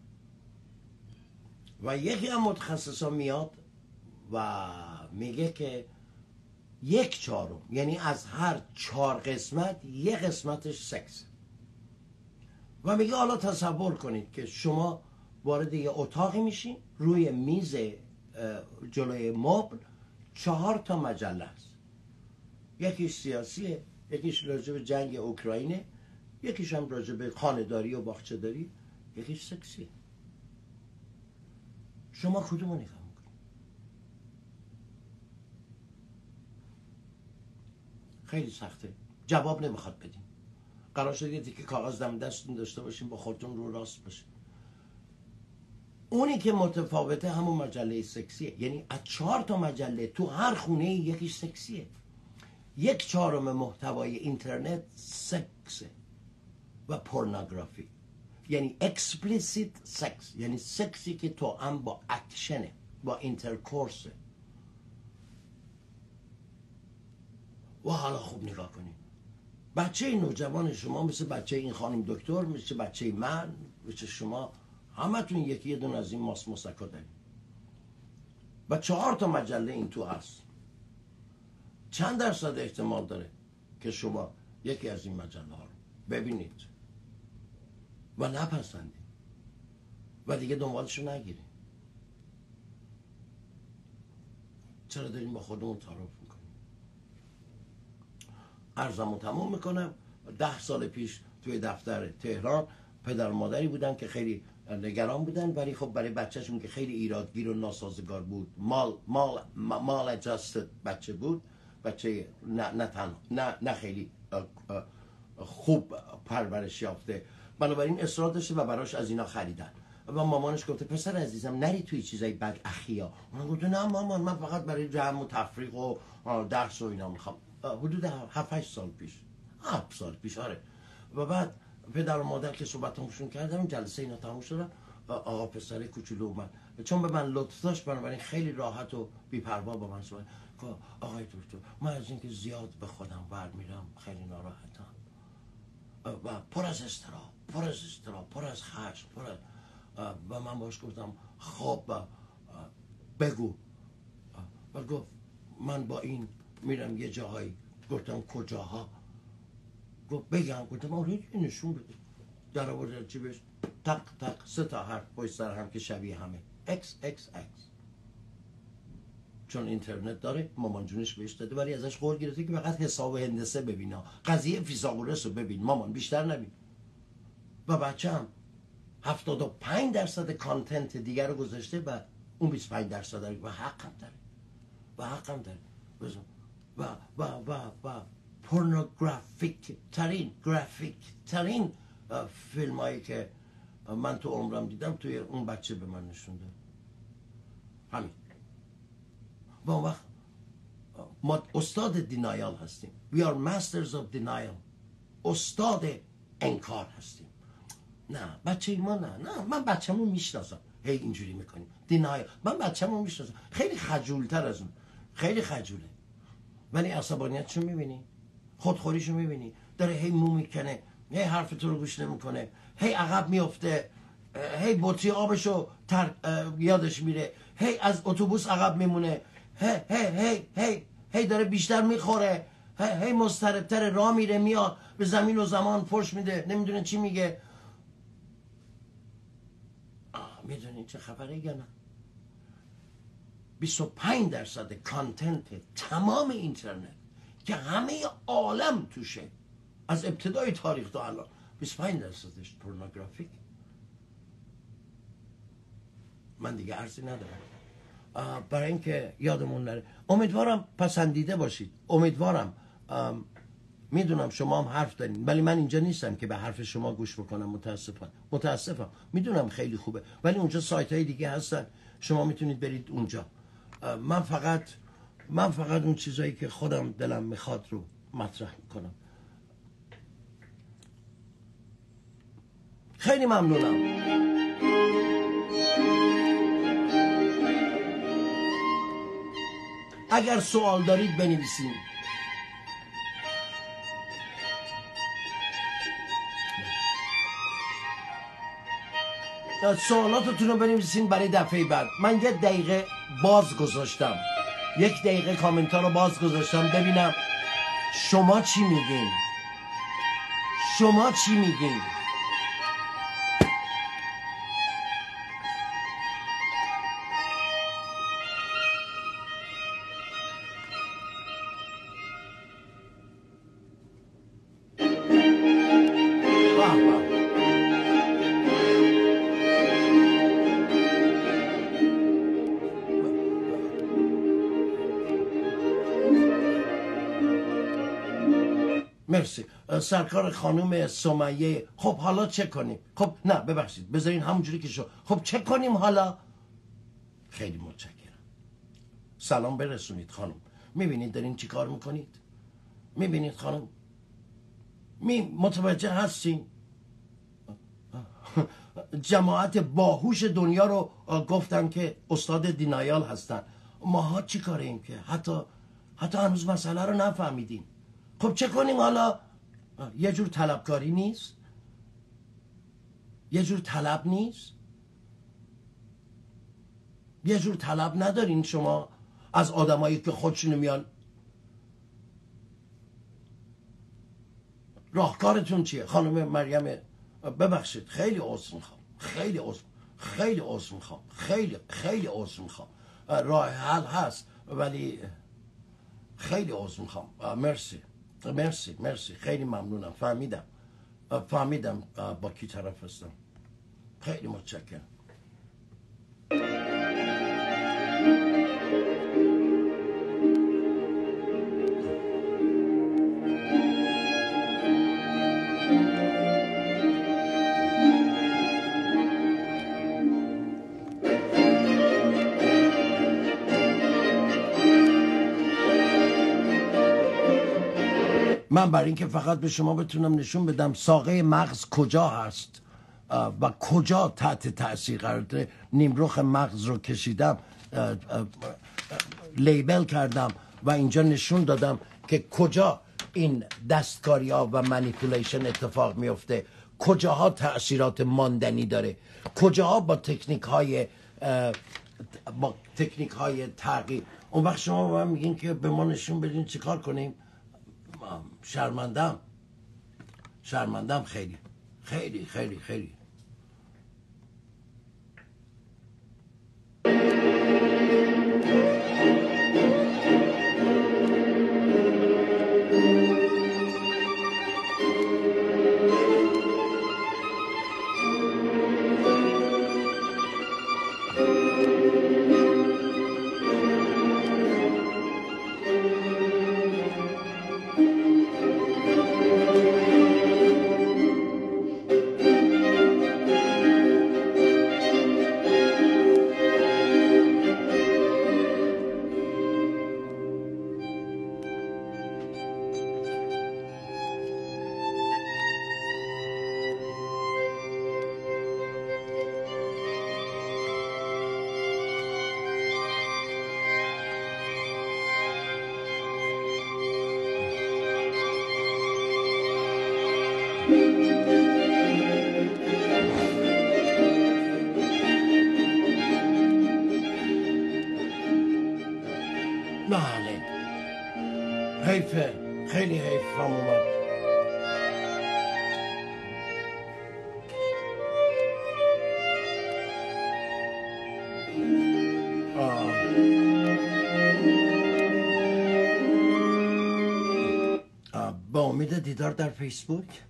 و یکی از متخصصا میاد و میگه که 1/4 یعنی از هر 4 قسمت 1 قسمتش سکس. و میگه حالا تصور کنید که شما وارد یه اتاقی میشین، روی میز جلوی مبل 4 تا مجله است، یکیش سیاسیه، یکیش راجع به جنگ اوکراینه، یکیش هم راجع به خانه‌داری و باغچه‌داری، یکیش سکسیه. شما کدومو نگاه میکنید؟ خیلی سخته، جواب نمیخواد بدین. قرار شد یه تیکه کاغذ دم دستتون داشته باشین، با خودتون رو راست باشین. اونی که متفاوته همون مجله سکسیه. یعنی از 4 تا مجله تو هر خونه یکیش سکسیه. 1/4 محتوای اینترنت سکسه و پورنوگرافی، یعنی اکسپلیسیت سکس، یعنی سکسی که تو هم با اکشنه، با اینترکورسه. و حالا خوب نگاه کنید، بچه نوجوان شما مثل بچه این خانم دکتر، مثل بچه من، مثل شما، همتون یکی دون از این ماس مسکا داریم و 4 تا مجله این تو هست. چند درصد احتمال داره که شما یکی از این مجله ها رو ببینید و نپسندید و دیگه دنبالشو نگیرید؟ چرا داریم با خودمون تعارف میکنیم؟ عرضمو تموم میکنم. 10 سال پیش توی دفتر تهران پدر و مادری بودن که خیلی نگران بودن، ولی خب برای بچهشون که خیلی ایرادگیر و ناسازگار بود، مال اجاستد بچه بود، بچه نه خیلی خوب پرورش یافته، بنابراین اصرار داشته و براش از اینا خریدن و مامانش گفته پسر عزیزم نری توی چیزای بد اخیا. اون گفته نه مامان، من فقط برای جمع و تفریق و درس و اینا میخوام. حدود 7-8 سال پیش، 7 سال پیش، آره. و بعد پدر و مادر که صحبتامشون کردم، جلسه اینا تموم شد، آقا پسر کوچولو اومد، چون به من لطف داشت بنابراین خیلی راحت و بی‌پروا با من صحبت کرد. آقای دکتر، من از اینکه زیاد به خودم برمیرم خیلی ناراحتم و پر از اضطراب، پر از خشم، و من باش گفتم خب بگو. و گفت من با این میرم یه جاهایی. گفتم کجاها؟ گفت بگم. گفتم آره نشون بده. در آورد جیبش، تق تق 3 تا حرف پشت سر هم که شبیه همه، XXX. چون اینترنت داره، مامان جونش بهش داده، ولی ازش قول گرفته که فقط حساب هندسه ببین، قضیه فیثاغورس رو ببین مامان، بیشتر نبین. و بچه هم 75% کانتنت دیگر رو گذاشته و اون 25% داره و حقم داره و پورنوگرافیک ترین فیلم هایی که من تو عمرم دیدم توی اون بچه به من نشون داد. همین. و اون وقت ما استاد دینایال هستیم. We are masters of denial. استاد انکار هستیم. نه بچه ما نه من بچه‌مو میشناسم. هی اینجوری میکنیم دینایل. من بچه‌مو میشناسم، خیلی خجولتر از اون، خیلی خجوله، ولی عصبانیتشو میبینی، خودخوریشو میبینی، داره هی مو میکنه، هی حرف تو رو گوش نمیکنه، هی عقب میفته، هی بطری آبشو یادش میره، هی از اتوبوس عقب میمونه، هی داره بیشتر میخوره، هی مضطربتر، راه میره میاد، به زمین و زمان فرش میده، نمیدونه چی میگه. میدونی چه خبره یا نه؟ 25% کانتنت تمام اینترنت که همه عالم توشه، از ابتدای تاریخ تا الان، 25%ش پورنوگرافیک. من دیگه عرضی ندارم. برای اینکه یادمون نره، امیدوارم پسندیده باشید. امیدوارم. میدونم شما هم حرف دارین، ولی من اینجا نیستم که به حرف شما گوش بکنم. متاسفم. میدونم خیلی خوبه، ولی اونجا سایت های دیگه هستن، شما میتونید برید اونجا. من فقط اون چیزایی که خودم دلم میخواد رو مطرح میکنم. خیلی ممنونم. اگر سوال دارید بنویسین. سوالاتتون رو بنویسین برای دفعه بعد. من 1 دقیقه باز گذاشتم، 1 دقیقه کامنت ها رو باز گذاشتم ببینم شما چی میگین. مرسی. سرکار خانم سمیه خب حالا چه کنیم؟ خب نه ببخشید بذارین همونجوری که شو. خب چه کنیم حالا؟ خیلی متشکرم. سلام برسونید خانم. میبینید دارین چی کار میکنید؟ میبینید خانم؟ متوجه هستین؟ جماعت باهوش دنیا رو گفتن که استاد دینایال هستن. ماها چی کاریم که حتی هنوز مسئله رو نفهمیدیم. خب چه کنیم حالا؟ یه جور طلبکاری نیست؟ یه جور طلب نیست؟ یه جور طلب ندارین شما از آدمایی که خودشونو میان؟ راهکارتون چیه خانم مریم؟ ببخشید خیلی عذر میخوام، خیلی عذر میخوام، خیلی عذر میخوام. راه حل هست ولی خیلی عذر میخوام. مرسی خیلی ممنونم. فهمیدم با کی طرف هستم. خیلی متشکرم. من برای اینکه فقط به شما بتونم نشون بدم ساقه مغز کجا هست و کجا تحت تأثیر قرار داره، نیمرخ مغز رو کشیدم، لیبل کردم و اینجا نشون دادم که کجا این دستکاری ها و منیپولیشن اتفاق میفته، کجاها تأثیرات ماندنی داره، کجاها با تکنیک های تغییر. اون وقت شما به من میگین که به ما نشون بدین چیکار کنیم. شرمندم خیلی. بله حیفه، خیلی حیف هم اومد. با امید دیدار در فیسبوک.